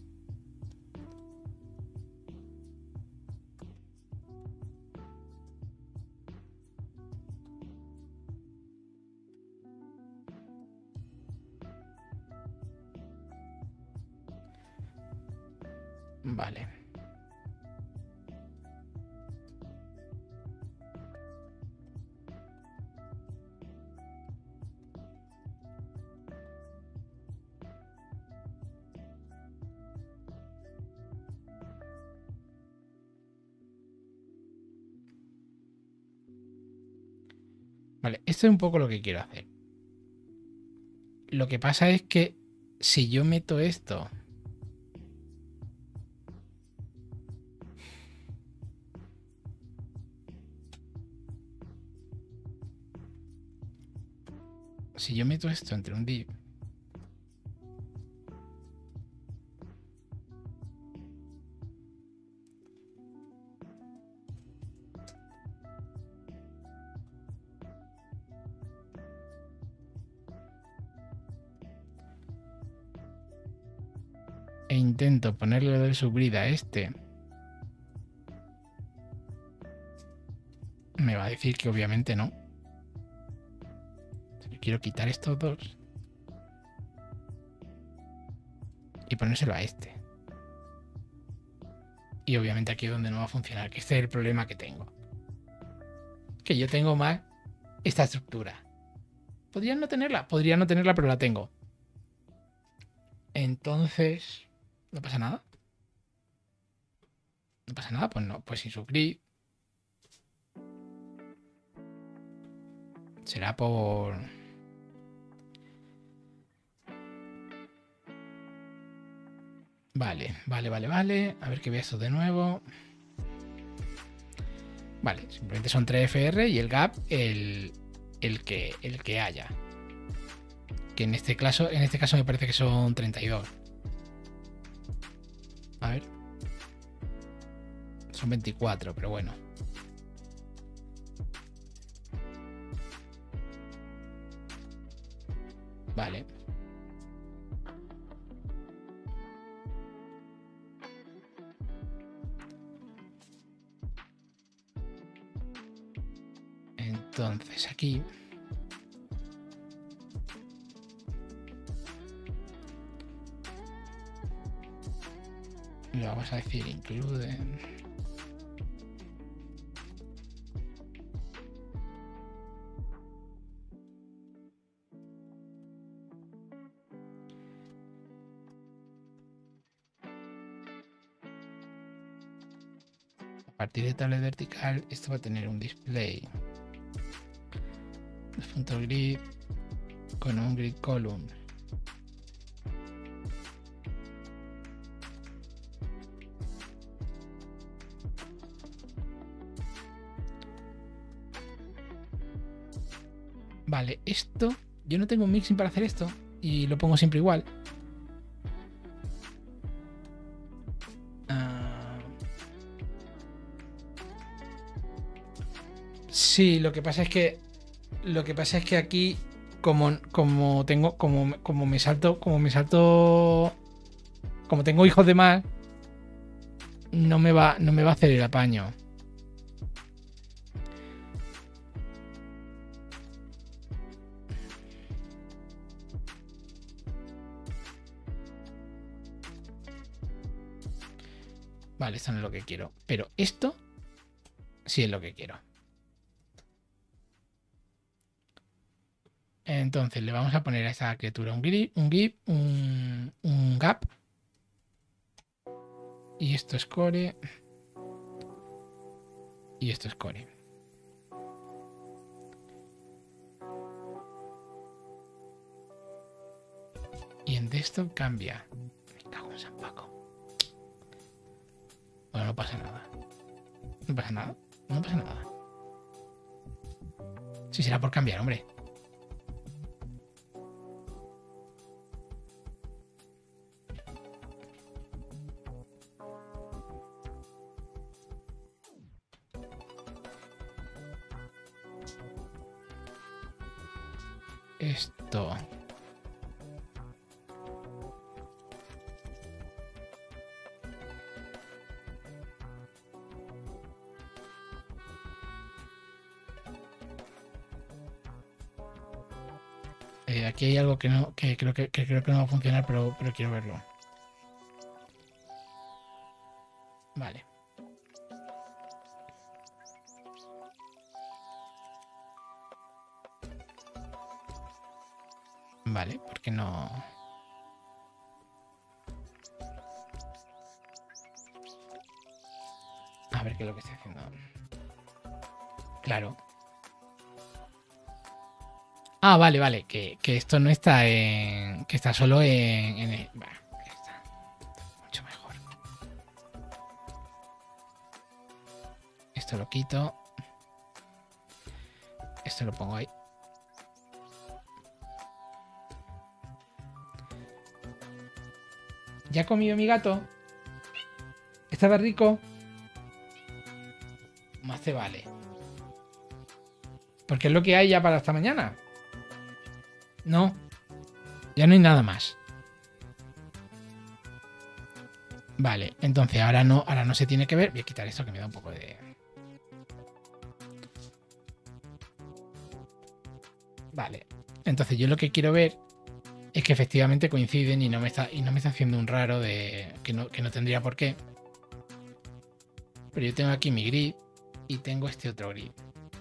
Vale. Vale, esto es un poco lo que quiero hacer. Lo que pasa es que si yo meto esto. Si yo meto esto entre un div. e intento ponerle lo del subgrid a este, me va a decir que obviamente no. Quiero quitar estos dos y ponérselo a este. Y obviamente aquí es donde no va a funcionar, que este es el problema que tengo. Que yo tengo más esta estructura. Podría no tenerla, pero la tengo. Entonces, ¿no pasa nada? No pasa nada, pues no, pues sin subgrid. Será por... Vale. A ver que vea esto de nuevo. Vale, simplemente son 3 FR y el gap el que haya. Que en este caso me parece que son 32. A ver. Son 24, pero bueno. Vale. Entonces aquí le vamos a decir include. A partir de tablet vertical esto va a tener un display. .grid con un grid column. Vale, esto yo no tengo un mixing para hacer esto y lo pongo siempre igual. Sí, lo que pasa es que aquí como tengo hijos de más, no me va a hacer el apaño. Vale, esto no es lo que quiero, pero esto sí es lo que quiero. Entonces le vamos a poner a esta criatura un gap. Y esto es core. Y esto es core. Y en esto cambia. Me cago en San Paco. Bueno, no pasa nada. No pasa nada. No pasa nada. Sí, será por cambiar, hombre. Esto. Aquí hay algo que creo que no va a funcionar, pero quiero verlo. Vale. Vale, ¿por qué no? A ver qué es lo que estoy haciendo. Claro. Ah, vale, que esto no está en... Que está solo en el... Bueno, ya está. Mucho mejor. Esto lo quito. Esto lo pongo ahí. ¿Ya ha comido mi gato? ¿Estaba rico? Más te vale. Porque es lo que hay ya para esta mañana. No. Ya no hay nada más. Vale, entonces ahora no se tiene que ver. Voy a quitar esto que me da un poco de... Vale, entonces yo lo que quiero ver es que efectivamente coinciden y no me está haciendo un raro de que no tendría por qué. Pero yo tengo aquí mi grid y tengo este otro grid.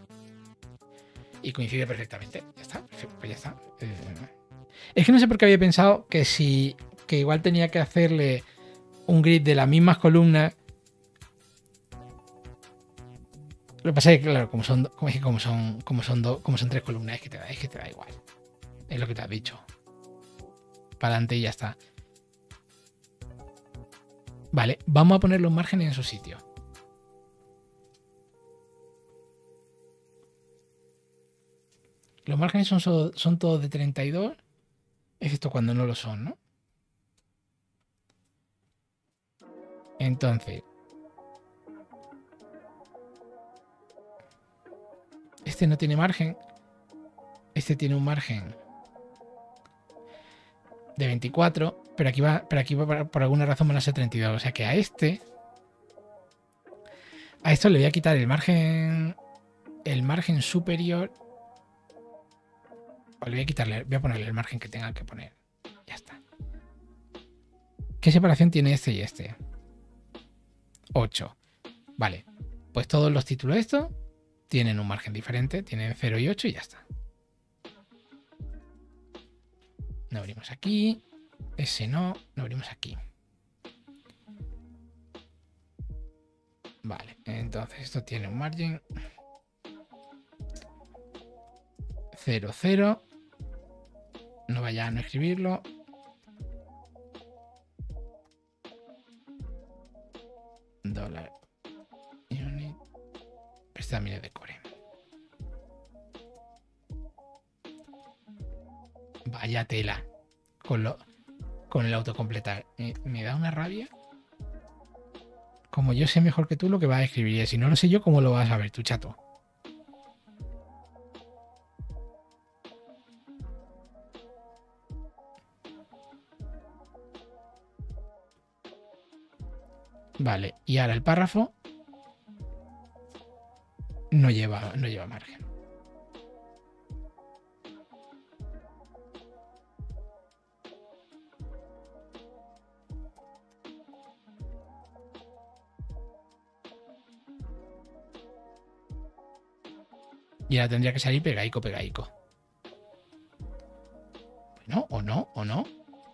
Y coincide perfectamente. Ya está, perfecto, pues ya está. Es que no sé por qué había pensado que igual tenía que hacerle un grid de las mismas columnas. Lo que pasa es que, claro, como son tres columnas, es que te da igual. Es lo que te has dicho. Para adelante y ya está. Vale, vamos a poner los márgenes en su sitio. Los márgenes son todos de 32, excepto cuando no lo son, ¿no? Entonces, este no tiene margen. Este tiene un margen de 24, pero aquí va por alguna razón van a ser 32. O sea que a esto le voy a quitar el margen superior. O le voy a ponerle el margen que tenga que poner. Ya está. ¿Qué separación tiene este y este? 8. Vale. Pues todos los títulos de estos tienen un margen diferente. Tienen 0 y 8 y ya está. No abrimos aquí. Ese no abrimos aquí. Vale. Entonces esto tiene un margen 0, 0. No vaya a no escribirlo. Dólar unit. Este también es de core. Vaya tela. Con el autocompletar. Me da una rabia. Como yo sé mejor que tú lo que vas a escribir. Y si no lo sé yo, ¿cómo lo vas a ver tú, chato? Vale, y ahora el párrafo no lleva margen. Y ahora tendría que salir pegaico, pegaico. Bueno, o no, o no.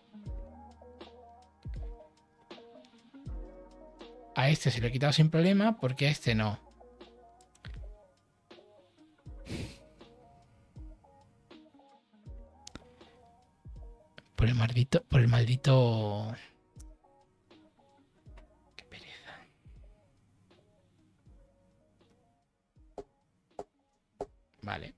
A este se lo he quitado sin problema, porque a este no. Por el maldito... Qué pereza. Vale.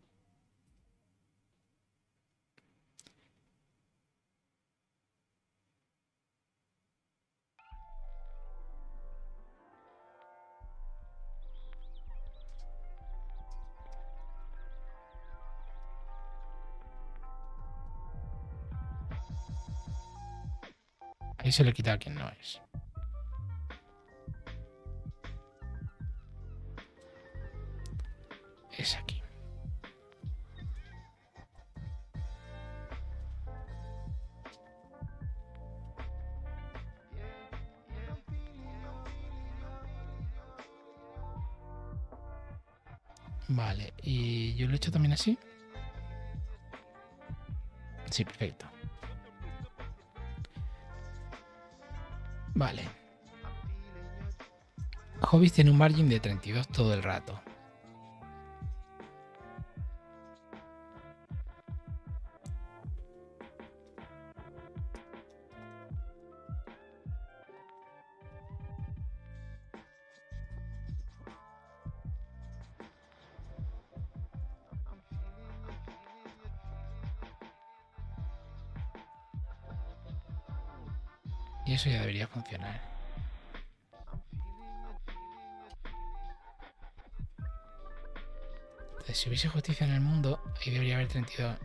Ahí se lo he quitado a quien no es. Es aquí. Vale, y yo lo he hecho también así. Sí, perfecto. Vale. Hobbies tiene un margin de 32 todo el rato. Y eso ya debería funcionar. Entonces, si hubiese justicia en el mundo, ahí debería haber 32.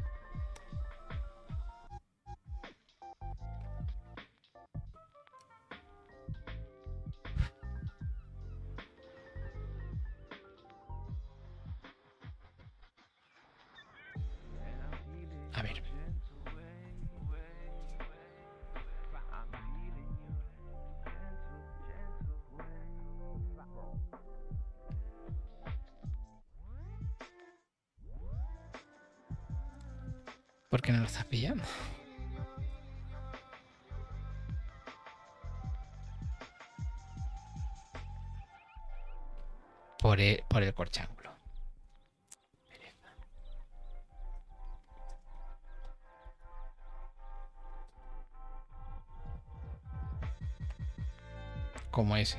¿Por qué no lo estás pillando? Por el corchángulo. Como ese.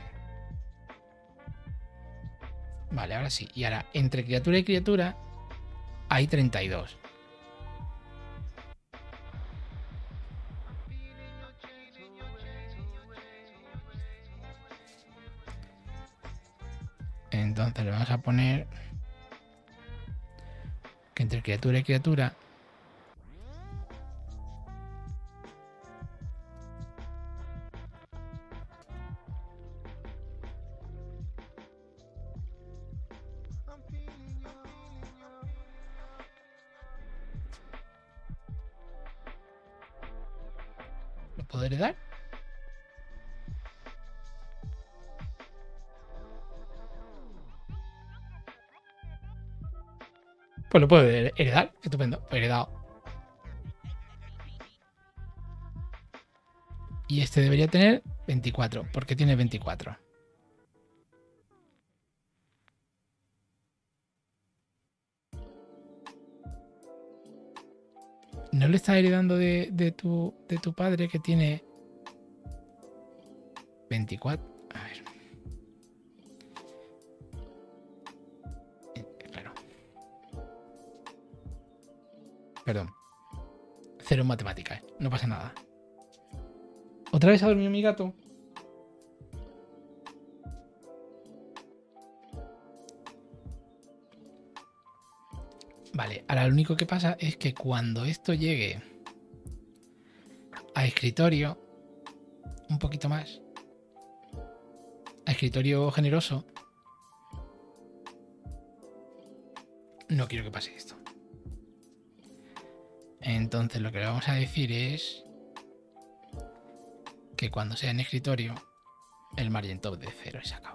Vale, ahora sí. Y ahora, entre criatura y criatura, hay 32. Entonces le vamos a poner que entre criatura y criatura lo puedo heredar. Pues lo puedo heredar. Estupendo. Heredado. Y este debería tener 24. Porque tiene 24. ¿No le estás heredando de tu padre que tiene 24? A ver. Claro. Perdón. 0 en matemáticas. No pasa nada. ¿Otra vez ha dormido mi gato? Vale, ahora lo único que pasa es que cuando esto llegue a escritorio, un poquito más, a escritorio generoso, no quiero que pase esto. Entonces lo que le vamos a decir es que cuando sea en escritorio, el margin top de 0 y se acabó.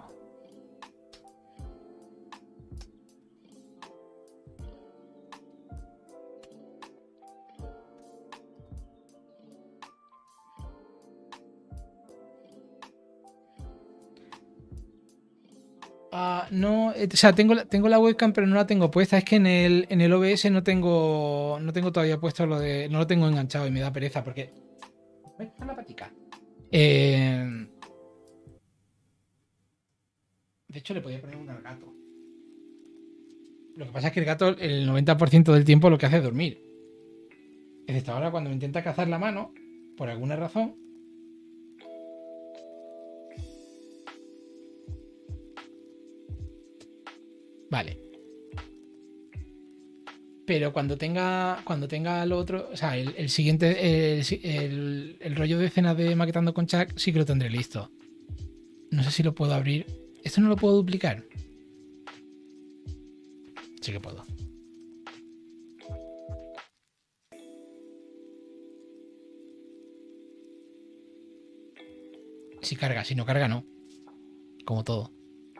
No, o sea, tengo la webcam, pero no la tengo puesta. Es que en el OBS no tengo todavía puesto lo de. No lo tengo enganchado y me da pereza porque. ¿Ves? La patica. De hecho, le podía poner una al gato. Lo que pasa es que el gato, el 90% del tiempo, lo que hace es dormir. Excepto ahora cuando me intenta cazar la mano, por alguna razón. Vale. Pero cuando tenga lo otro, o sea, el siguiente, el rollo de escena de Maquetando con Chuck, sí que lo tendré listo. No sé si lo puedo abrir. ¿Esto no lo puedo duplicar? Sí que puedo. Si carga, si no carga, no. Como todo.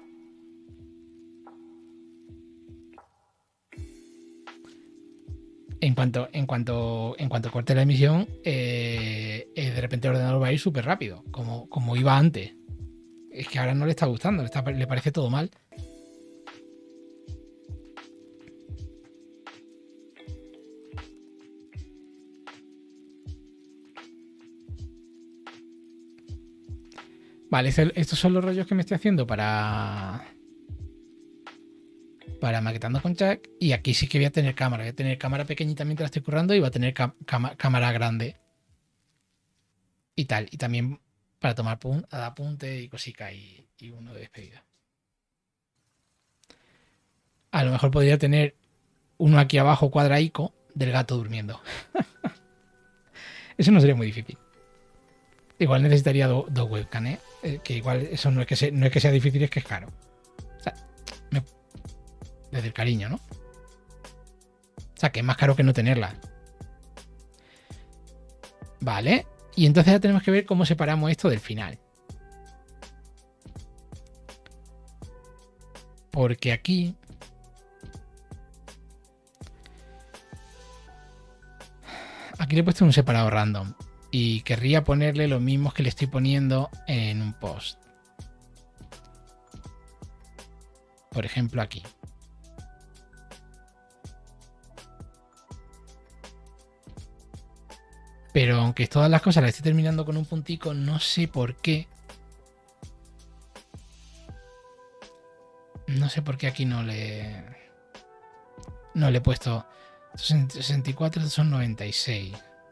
En cuanto corte la emisión, de repente el ordenador va a ir súper rápido, como iba antes. Es que ahora no le está gustando, le parece todo mal. Vale, estos son los rollos que me estoy haciendo para Maquetando con Chuck. Y aquí sí que voy a tener cámara. Voy a tener cámara pequeñita mientras estoy currando y va a tener cámara grande. Y tal. Y también para tomar apunte y cosica y uno de despedida. A lo mejor podría tener uno aquí abajo cuadraico del gato durmiendo. Eso no sería muy difícil. Igual necesitaría dos webcams, ¿eh? Que igual eso no es que sea difícil, es que es caro. O sea, desde el cariño, ¿no? O sea, que es más caro que no tenerla. Vale. Y entonces ya tenemos que ver cómo separamos esto del final. Porque aquí... Aquí le he puesto un separado random. Y querría ponerle los mismos que le estoy poniendo en un post. Por ejemplo, aquí. Pero aunque todas las cosas las estoy terminando con un puntico, no sé por qué. No sé por qué aquí no le he puesto 64, estos son 96.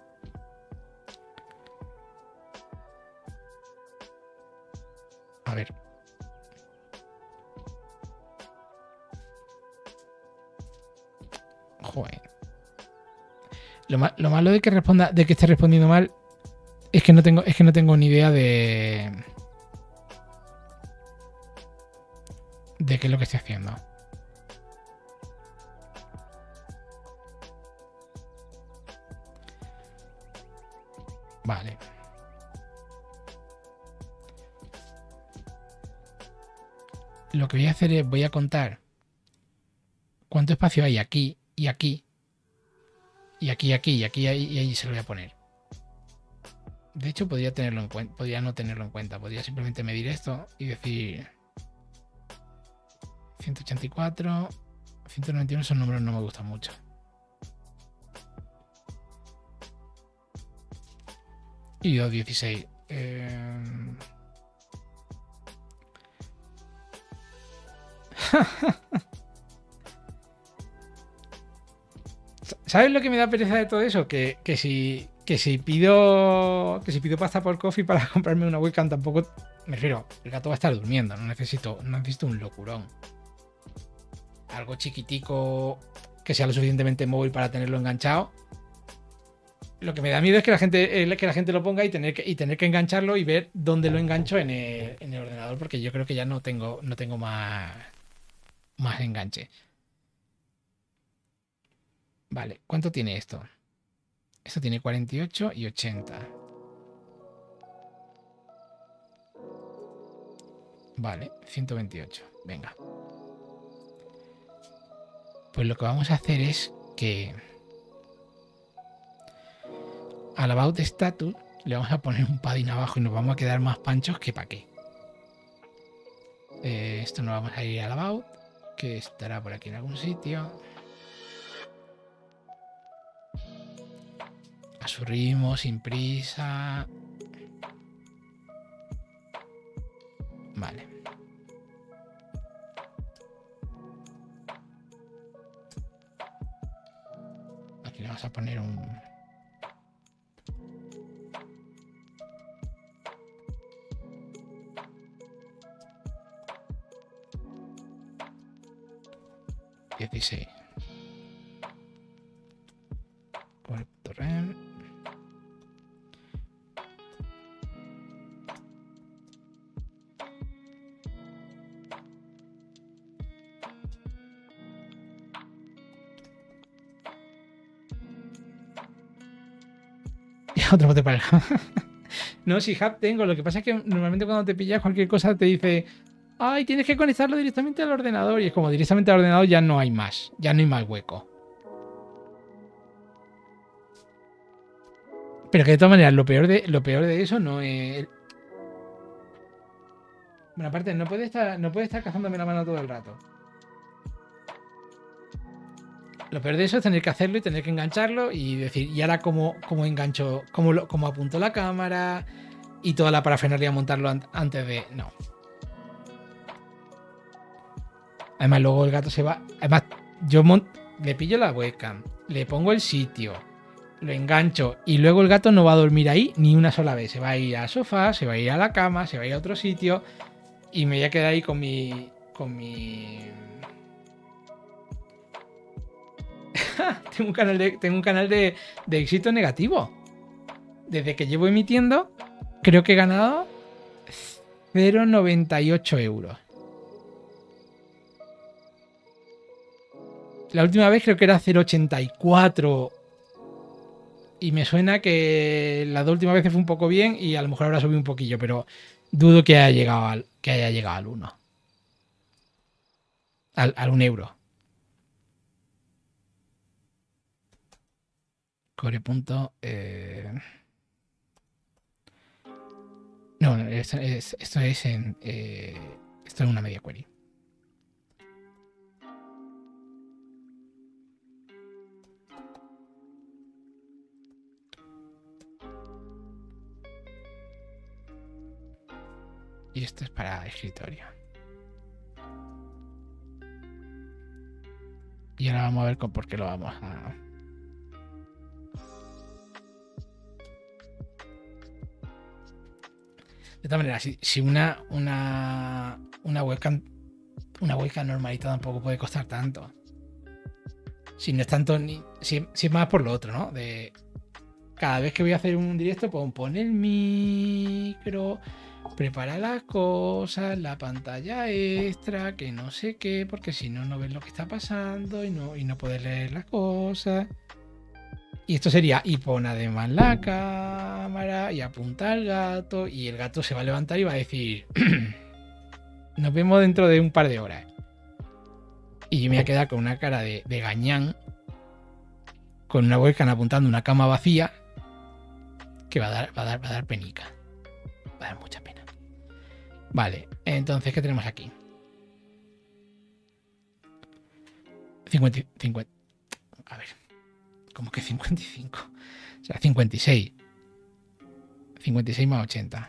A ver. Joder. Lo malo de que responda, de que esté respondiendo mal, es que no tengo ni idea de qué es lo que estoy haciendo. Vale. Lo que voy a hacer es, voy a contar cuánto espacio hay aquí y aquí. Y aquí, y ahí se lo voy a poner. De hecho, podría tenerlo en cuenta, podría no tenerlo en cuenta. Podría simplemente medir esto y decir 184, 191, esos números no me gustan mucho. Y 216. ¿Sabes lo que me da pereza de todo eso? Que si pido pasta por coffee para comprarme una webcam, tampoco me refiero, el gato va a estar durmiendo, no necesito un locurón. Algo chiquitico que sea lo suficientemente móvil para tenerlo enganchado. Lo que me da miedo es que la gente lo ponga y tener que engancharlo y ver dónde lo engancho en el ordenador, porque yo creo que ya no tengo más enganche. Vale, ¿cuánto tiene esto? Esto tiene 48 y 80. Vale, 128. Venga. Pues lo que vamos a hacer es que al about status le vamos a poner un padding abajo y nos vamos a quedar más panchos que para qué. Esto nos vamos a ir al about, que estará por aquí en algún sitio. A su ritmo, sin prisa. Vale. Aquí le vamos a poner un... ...16. Puerto rem. Y otro bote para el... No, si hub tengo. Lo que pasa es que normalmente cuando te pillas cualquier cosa te dice... Ay, tienes que conectarlo directamente al ordenador. Y es como directamente al ordenador ya no hay más. Ya no hay más hueco. Pero que de todas maneras, lo peor de eso no es... Bueno, aparte, no puede estar cazándome la mano todo el rato. Lo peor de eso es tener que hacerlo y tener que engancharlo y decir, ¿y ahora cómo engancho? ¿Cómo apunto la cámara? Y toda la parafernalia montarlo antes de... No. Además, luego el gato se va... Además, yo le pillo la webcam, le pongo el sitio, lo engancho y luego el gato no va a dormir ahí ni una sola vez. Se va a ir al sofá, se va a ir a la cama, se va a ir a otro sitio y me voy a quedar ahí con mi... tengo un canal de éxito negativo. Desde que llevo emitiendo, creo que he ganado 0,98 euros. La última vez creo que era 0,84. Y me suena que las dos últimas veces fue un poco bien y a lo mejor ahora subí un poquillo, pero dudo que haya llegado al 1. Al 1 euro. Core punto, no, esto es en... esto es una media query. Y esto es para escritorio. Y ahora vamos a ver por qué lo vamos a... De todas maneras, si una webcam normalita tampoco puede costar tanto. Si no es tanto, si es más por lo otro, ¿no? De cada vez que voy a hacer un directo, pues pon el micro, prepara las cosas, la pantalla extra, que no sé qué, porque si no, no ves lo que está pasando y no puedes leer las cosas. Y esto sería, y pon además la cámara y apunta al gato, y el gato se va a levantar y va a decir, nos vemos dentro de un par de horas. Y yo me voy a quedar con una cara de gañán, con una webcam apuntando una cama vacía, que va a dar penica. Va a dar mucha pena. Vale, entonces, ¿qué tenemos aquí? 50, a ver, ¿cómo que 55? O sea, 56. 56 más 80.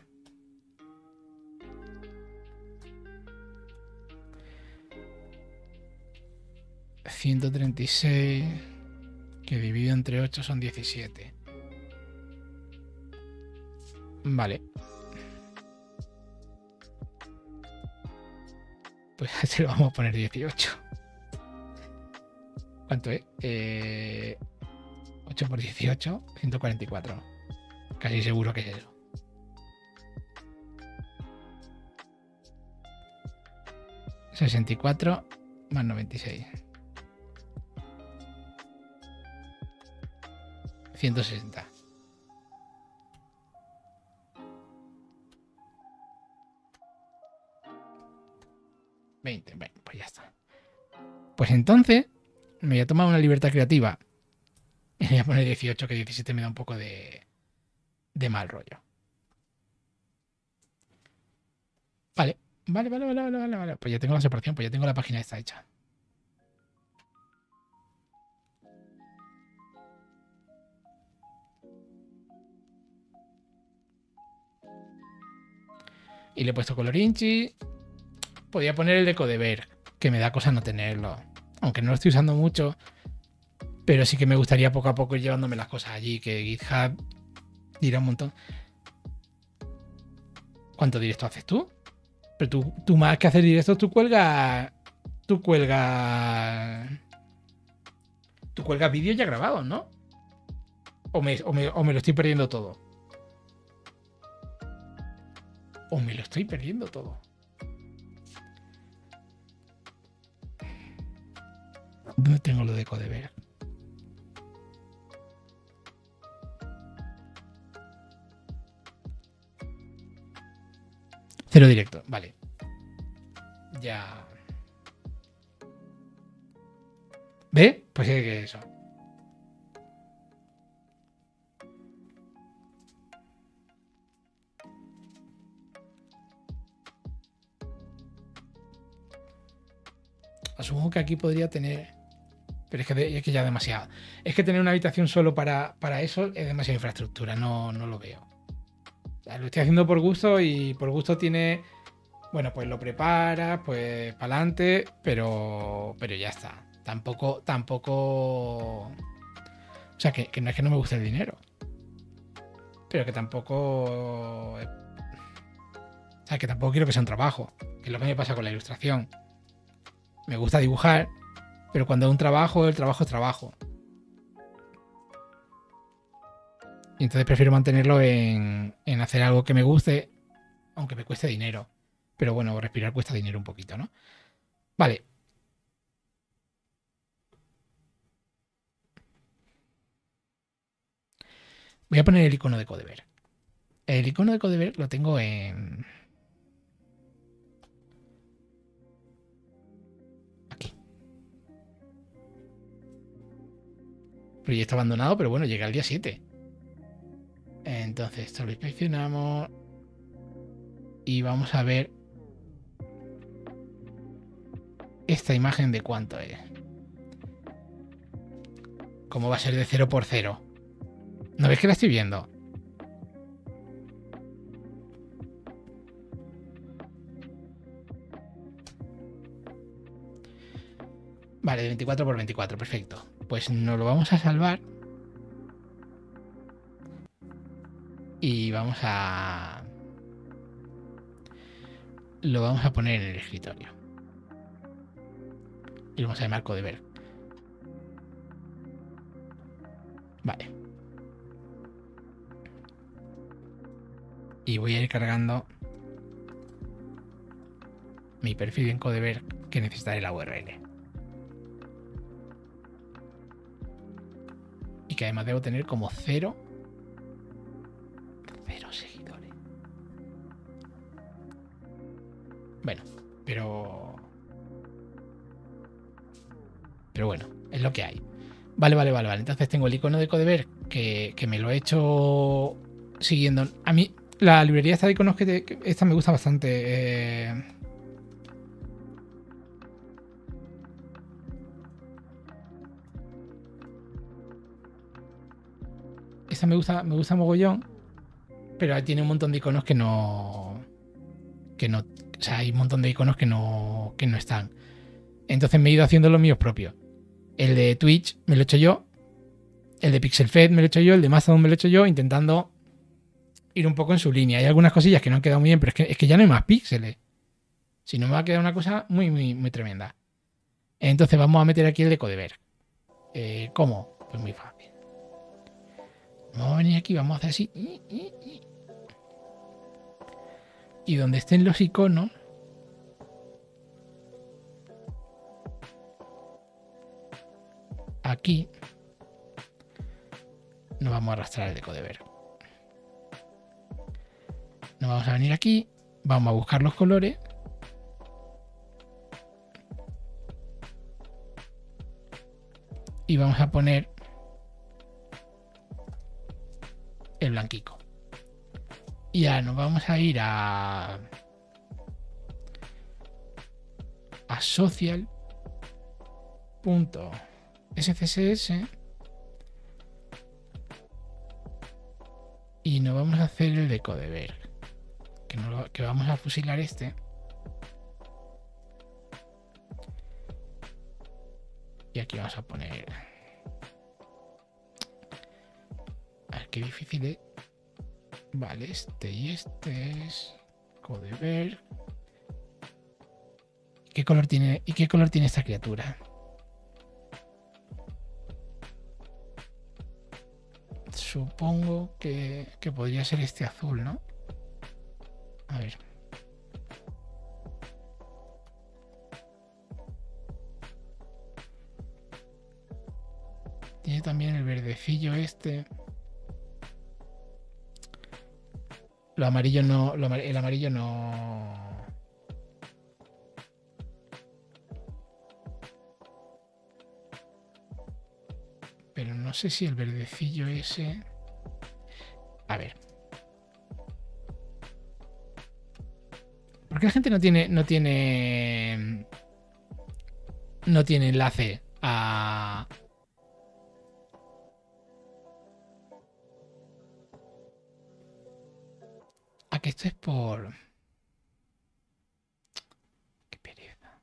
...136... que dividido entre 8 son 17. Vale. Pues a este lo vamos a poner 18. ¿Cuánto es? 8 por 18, 144. Casi seguro que es eso. ...64 más 96. 160. Bueno, pues ya está. Pues entonces me voy a tomar una libertad creativa y le voy a poner 18, que 17 me da un poco de mal rollo. Vale. Pues ya tengo la separación, pues ya tengo la página esta hecha. Y le he puesto color inchi. Podía poner el de Codeberg, que me da cosa no tenerlo. Aunque no lo estoy usando mucho. Pero sí que me gustaría poco a poco ir llevándome las cosas allí, que GitHub dirá un montón. ¿Cuánto directo haces tú? Pero tú más que hacer directos, tú cuelgas vídeos ya grabados, ¿no? O me lo estoy perdiendo todo. O me lo estoy perdiendo todo. ¿Dónde tengo lo de Codeberg? Cero directo, vale. Ya. ¿Ve? Pues sí que eso. Asumo que aquí podría tener... Pero es que ya es demasiado. Es que tener una habitación solo para eso es demasiada infraestructura. No lo veo. O sea, lo estoy haciendo por gusto y por gusto tiene... Bueno, pues lo preparas, pues para adelante, pero ya está. Tampoco... O sea, que no es que no me guste el dinero. Pero que tampoco... O sea, que tampoco quiero que sea un trabajo. Que es lo que me pasa con la ilustración. Me gusta dibujar, pero cuando es un trabajo, el trabajo es trabajo. Y entonces prefiero mantenerlo en hacer algo que me guste, aunque me cueste dinero. Pero bueno, respirar cuesta dinero un poquito, ¿no? Vale. Voy a poner el icono de Codeberg. El icono de Codeberg lo tengo en... aquí. Proyecto abandonado, pero bueno, llega el día 7. Entonces, esto lo inspeccionamos. Y vamos a ver esta imagen de cuánto es. ¿Cómo va a ser de 0 por 0? ¿No ves que la estoy viendo? Vale, de 24 por 24, perfecto. Pues nos lo vamos a salvar. Y vamos a... Lo vamos a poner en el escritorio. Y vamos a llamar Codeberg. Vale. Y voy a ir cargando mi perfil en Codeberg, que necesitaré la URL. Y que además debo tener como 0 seguidores. Bueno, pero bueno, es lo que hay. Vale. Entonces tengo el icono de Codeberg que me lo he hecho siguiendo. A mí la librería esta de iconos que esta me gusta bastante. Esta me gusta mogollón, pero tiene un montón de iconos que no, o sea, hay un montón de iconos que no están. Entonces me he ido haciendo los míos propios. El de Twitch me lo he hecho yo, el de PixelFed me lo he hecho yo, el de Mastodon me lo he hecho yo, intentando ir un poco en su línea. Hay algunas cosillas que no han quedado muy bien, pero es que ya no hay más píxeles. Si no, me va a quedar una cosa muy tremenda. Entonces vamos a meter aquí el de Codeberg. ¿Cómo? Pues muy fácil. Vamos a venir aquí, vamos a hacer así. Y donde estén los iconos, aquí nos vamos a arrastrar el de Codeberg. Nos vamos a venir aquí, vamos a buscar los colores. Y vamos a poner el blanquico. Y ya nos vamos a ir a social.scss y nos vamos a hacer el de Codeberg, que vamos a fusilar este. Y aquí vamos a poner... A ver qué difícil es. Vale, este y este es Codeberg. ¿Qué color tiene? ¿Y qué color tiene esta criatura? Supongo que podría ser este azul, ¿no? A ver. Tiene también el verdecillo este. Lo amarillo no... el amarillo no... Pero no sé si el verdecillo ese... A ver. ¿Por qué la gente no tiene enlace a que esto es por... Qué pereza.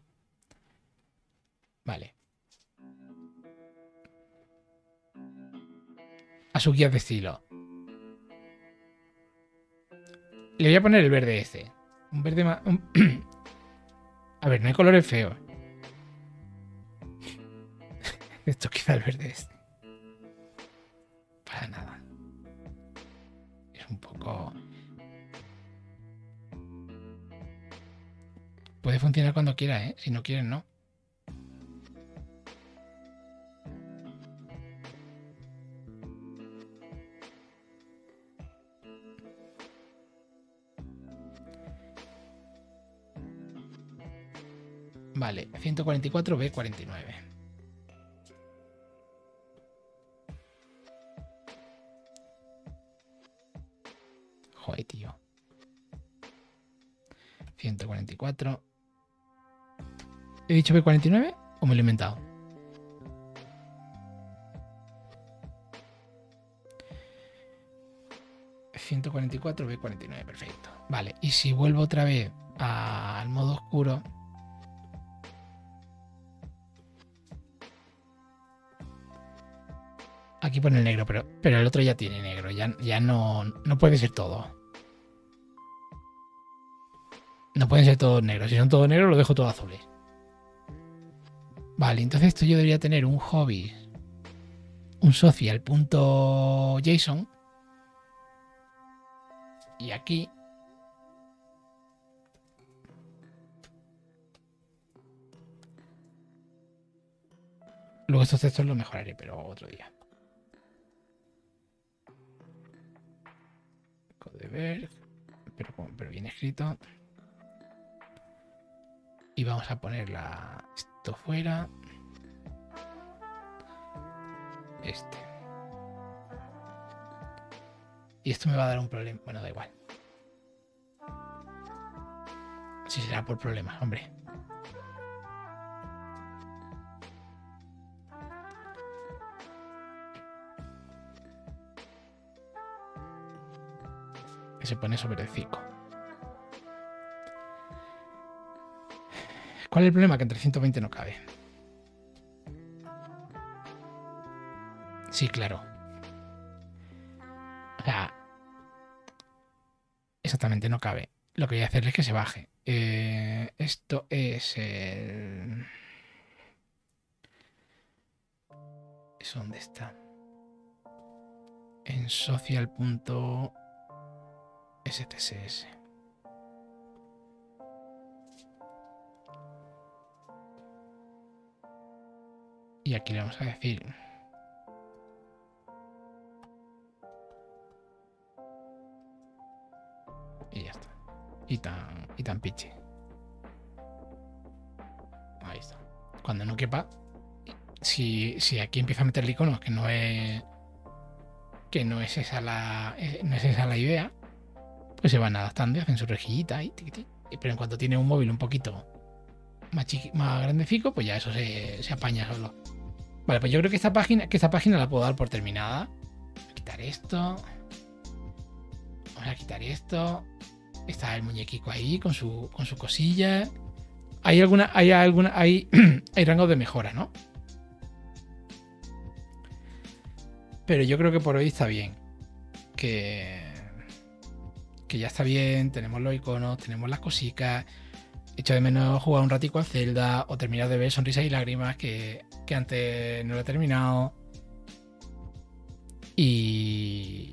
Vale. A su guía de estilo. Le voy a poner el verde este. Un verde más... A ver, no hay colores feos. Esto quizá el verde este. Para nada. Es un poco... Puede funcionar cuando quiera, ¿eh? Si no quieren, no. Vale, 144 B49. Joder, tío. 144. ¿He dicho B49 o me lo he inventado? ...144, B49, perfecto. Vale, y si vuelvo otra vez al modo oscuro... Aquí pone el negro, pero el otro ya tiene negro. Ya no puede ser todo. No pueden ser todos negros. Si son todos negros, lo dejo todo azules. Vale, entonces esto yo debería tener un hobby, un social.json. Y aquí luego estos textos los mejoraré, pero otro día. Codeberg, pero bien escrito. Y vamos a poner esto fuera. Este. Y esto me va a dar un problema. Bueno, da igual. Si será por problemas, hombre. Que se pone sobre el 5. ¿Cuál es el problema? Que entre 120 no cabe. Sí, claro. O sea, exactamente no cabe. Lo que voy a hacer es que se baje. Esto es el... ¿Eso dónde está? En social.stcss. Y aquí le vamos a decir... Y ya está. Y tan piche. Ahí está. Cuando no quepa, si aquí empieza a meterle iconos que no es esa la idea, pues se van adaptando y hacen su rejillita ahí, pero en cuanto tiene un móvil un poquito más grandecico, pues ya eso se apaña solo. Vale, pues yo creo que esta página la puedo dar por terminada. Voy a quitar esto. Vamos a quitar esto. Está el muñequico ahí con su cosilla. Hay rangos de mejora, ¿no? Pero yo creo que por hoy está bien. Que ya está bien. Tenemos los iconos, tenemos las cositas. Echo de menos jugar un ratico al Zelda o terminar de ver Sonrisas y Lágrimas, que antes no lo he terminado. Y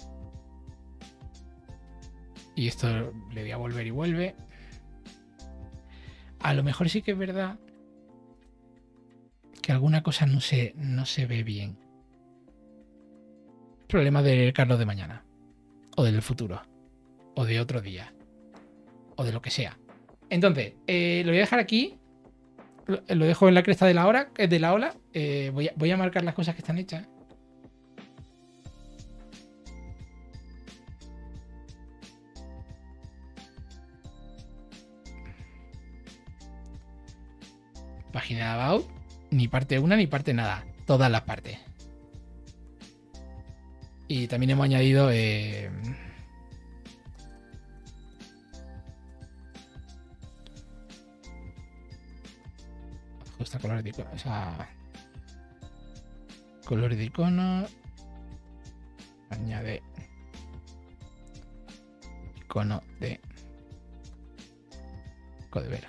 esto le voy a volver y vuelve. A lo mejor sí que es verdad que alguna cosa no se ve bien. Problema del Carlos de mañana. O del futuro. O de otro día. O de lo que sea. Entonces, lo voy a dejar aquí. Lo dejo en la cresta de la ola. Voy a marcar las cosas que están hechas. Página de About. Ni parte 1 ni parte nada. Todas las partes. Y también hemos añadido... ajusta colores de icono. O sea, colores de icono. Añade icono de Codeberg.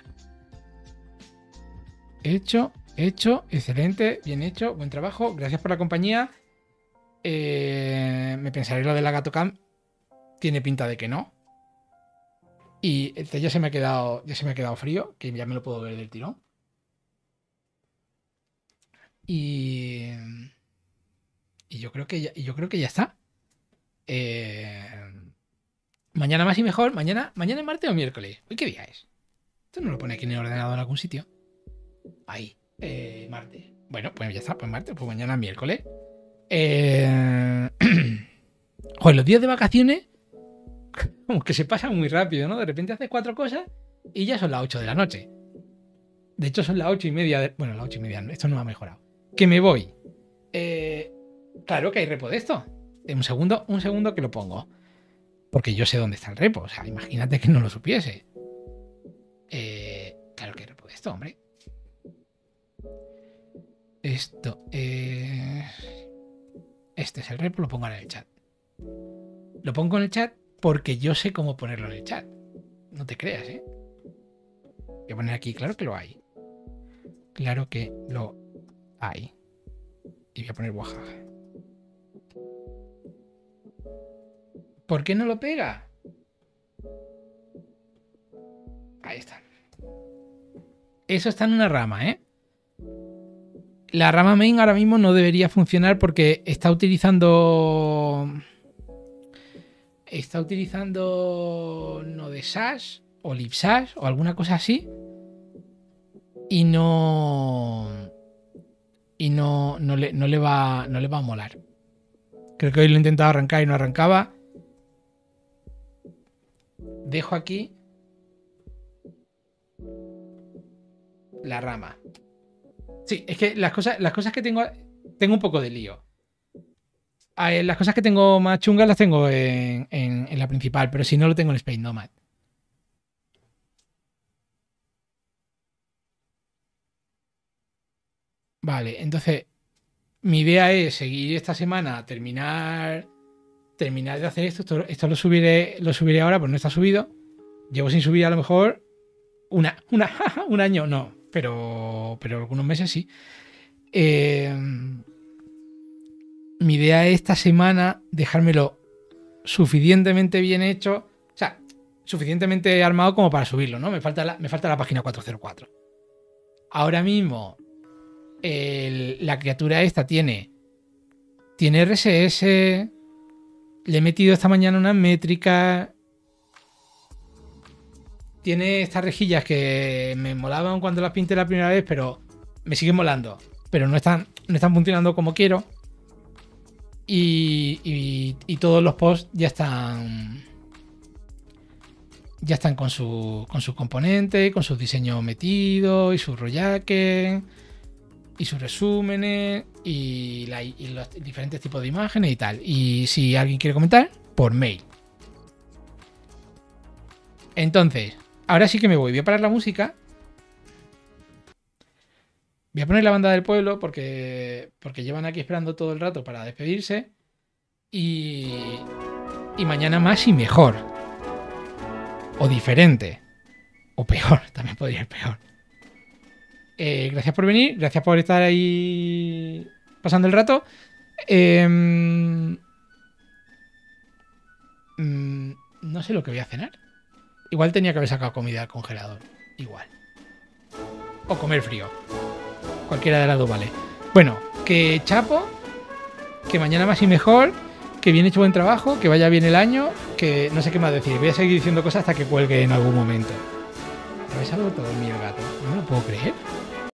Hecho, excelente, bien hecho, buen trabajo, gracias por la compañía. Me pensaré lo de la GatoCam. Tiene pinta de que no. Y este ya se me ha quedado frío, que ya me lo puedo ver del tirón. Y yo creo que ya está. Mañana más y mejor. Mañana es martes o miércoles. ¿Hoy qué día es? Esto no lo pone aquí en el ordenador en algún sitio. Ahí. Martes. Bueno, pues ya está. Pues martes. Pues mañana es miércoles. Joder, los días de vacaciones. Como que se pasa muy rápido, ¿no? De repente haces 4 cosas y ya son las 8 de la noche. De hecho, son las 8:30 de... Bueno, las 8:30, esto no ha mejorado. Que me voy. Claro que hay repo de esto. Un segundo que lo pongo. Porque yo sé dónde está el repo. O sea, imagínate que no lo supiese. Claro que hay repo de esto, hombre. Esto es... Este es el repo, lo pongo en el chat. Lo pongo en el chat porque yo sé cómo ponerlo en el chat. No te creas, ¿eh? Voy a poner aquí, claro que lo hay. Claro que lo hay. Y voy a poner Oaxaca. ¿Por qué no lo pega? Ahí está. Eso está en una rama, ¿eh? La rama main ahora mismo no debería funcionar porque está utilizando Node.sass o libsass o alguna cosa así y no le va a molar. Creo que hoy lo he intentado arrancar y no arrancaba. Dejo aquí la rama. Sí, es que las cosas que tengo un poco de lío. Las cosas que tengo más chungas las tengo en la principal, pero si no lo tengo en Space Nomad. Vale, entonces mi idea es seguir esta semana, terminar de hacer esto. Esto lo subiré ahora, pues no está subido. Llevo sin subir a lo mejor un año, no, pero algunos meses sí. Mi idea es esta semana dejármelo suficientemente bien hecho, o sea, suficientemente armado como para subirlo, ¿no? Me falta la página 404. Ahora mismo la criatura esta tiene RSS, le he metido esta mañana unas métricas, tiene estas rejillas que me molaban cuando las pinté la primera vez, pero me siguen molando, pero no están funcionando como quiero. Y todos los posts ya están con sus componentes, con sus diseños metidos y sus rollaques y sus resúmenes y los diferentes tipos de imágenes y tal. Y si alguien quiere comentar, por mail. Entonces, ahora sí que me voy a parar la música. Voy a poner la banda del pueblo porque llevan aquí esperando todo el rato para despedirse. Y mañana más y mejor. O diferente. O peor, también podría ser peor. Gracias por venir, gracias por estar ahí pasando el rato. No sé lo que voy a cenar. Igual tenía que haber sacado comida al congelador. Igual. O comer frío. Cualquiera de las dos vale. Bueno, que chapo. Que mañana más y mejor. Que bien hecho buen trabajo. Que vaya bien el año. Que no sé qué más decir. Voy a seguir diciendo cosas hasta que cuelgue en algún momento. ¿Sabes algo? Todo mío el gato. No me lo puedo creer.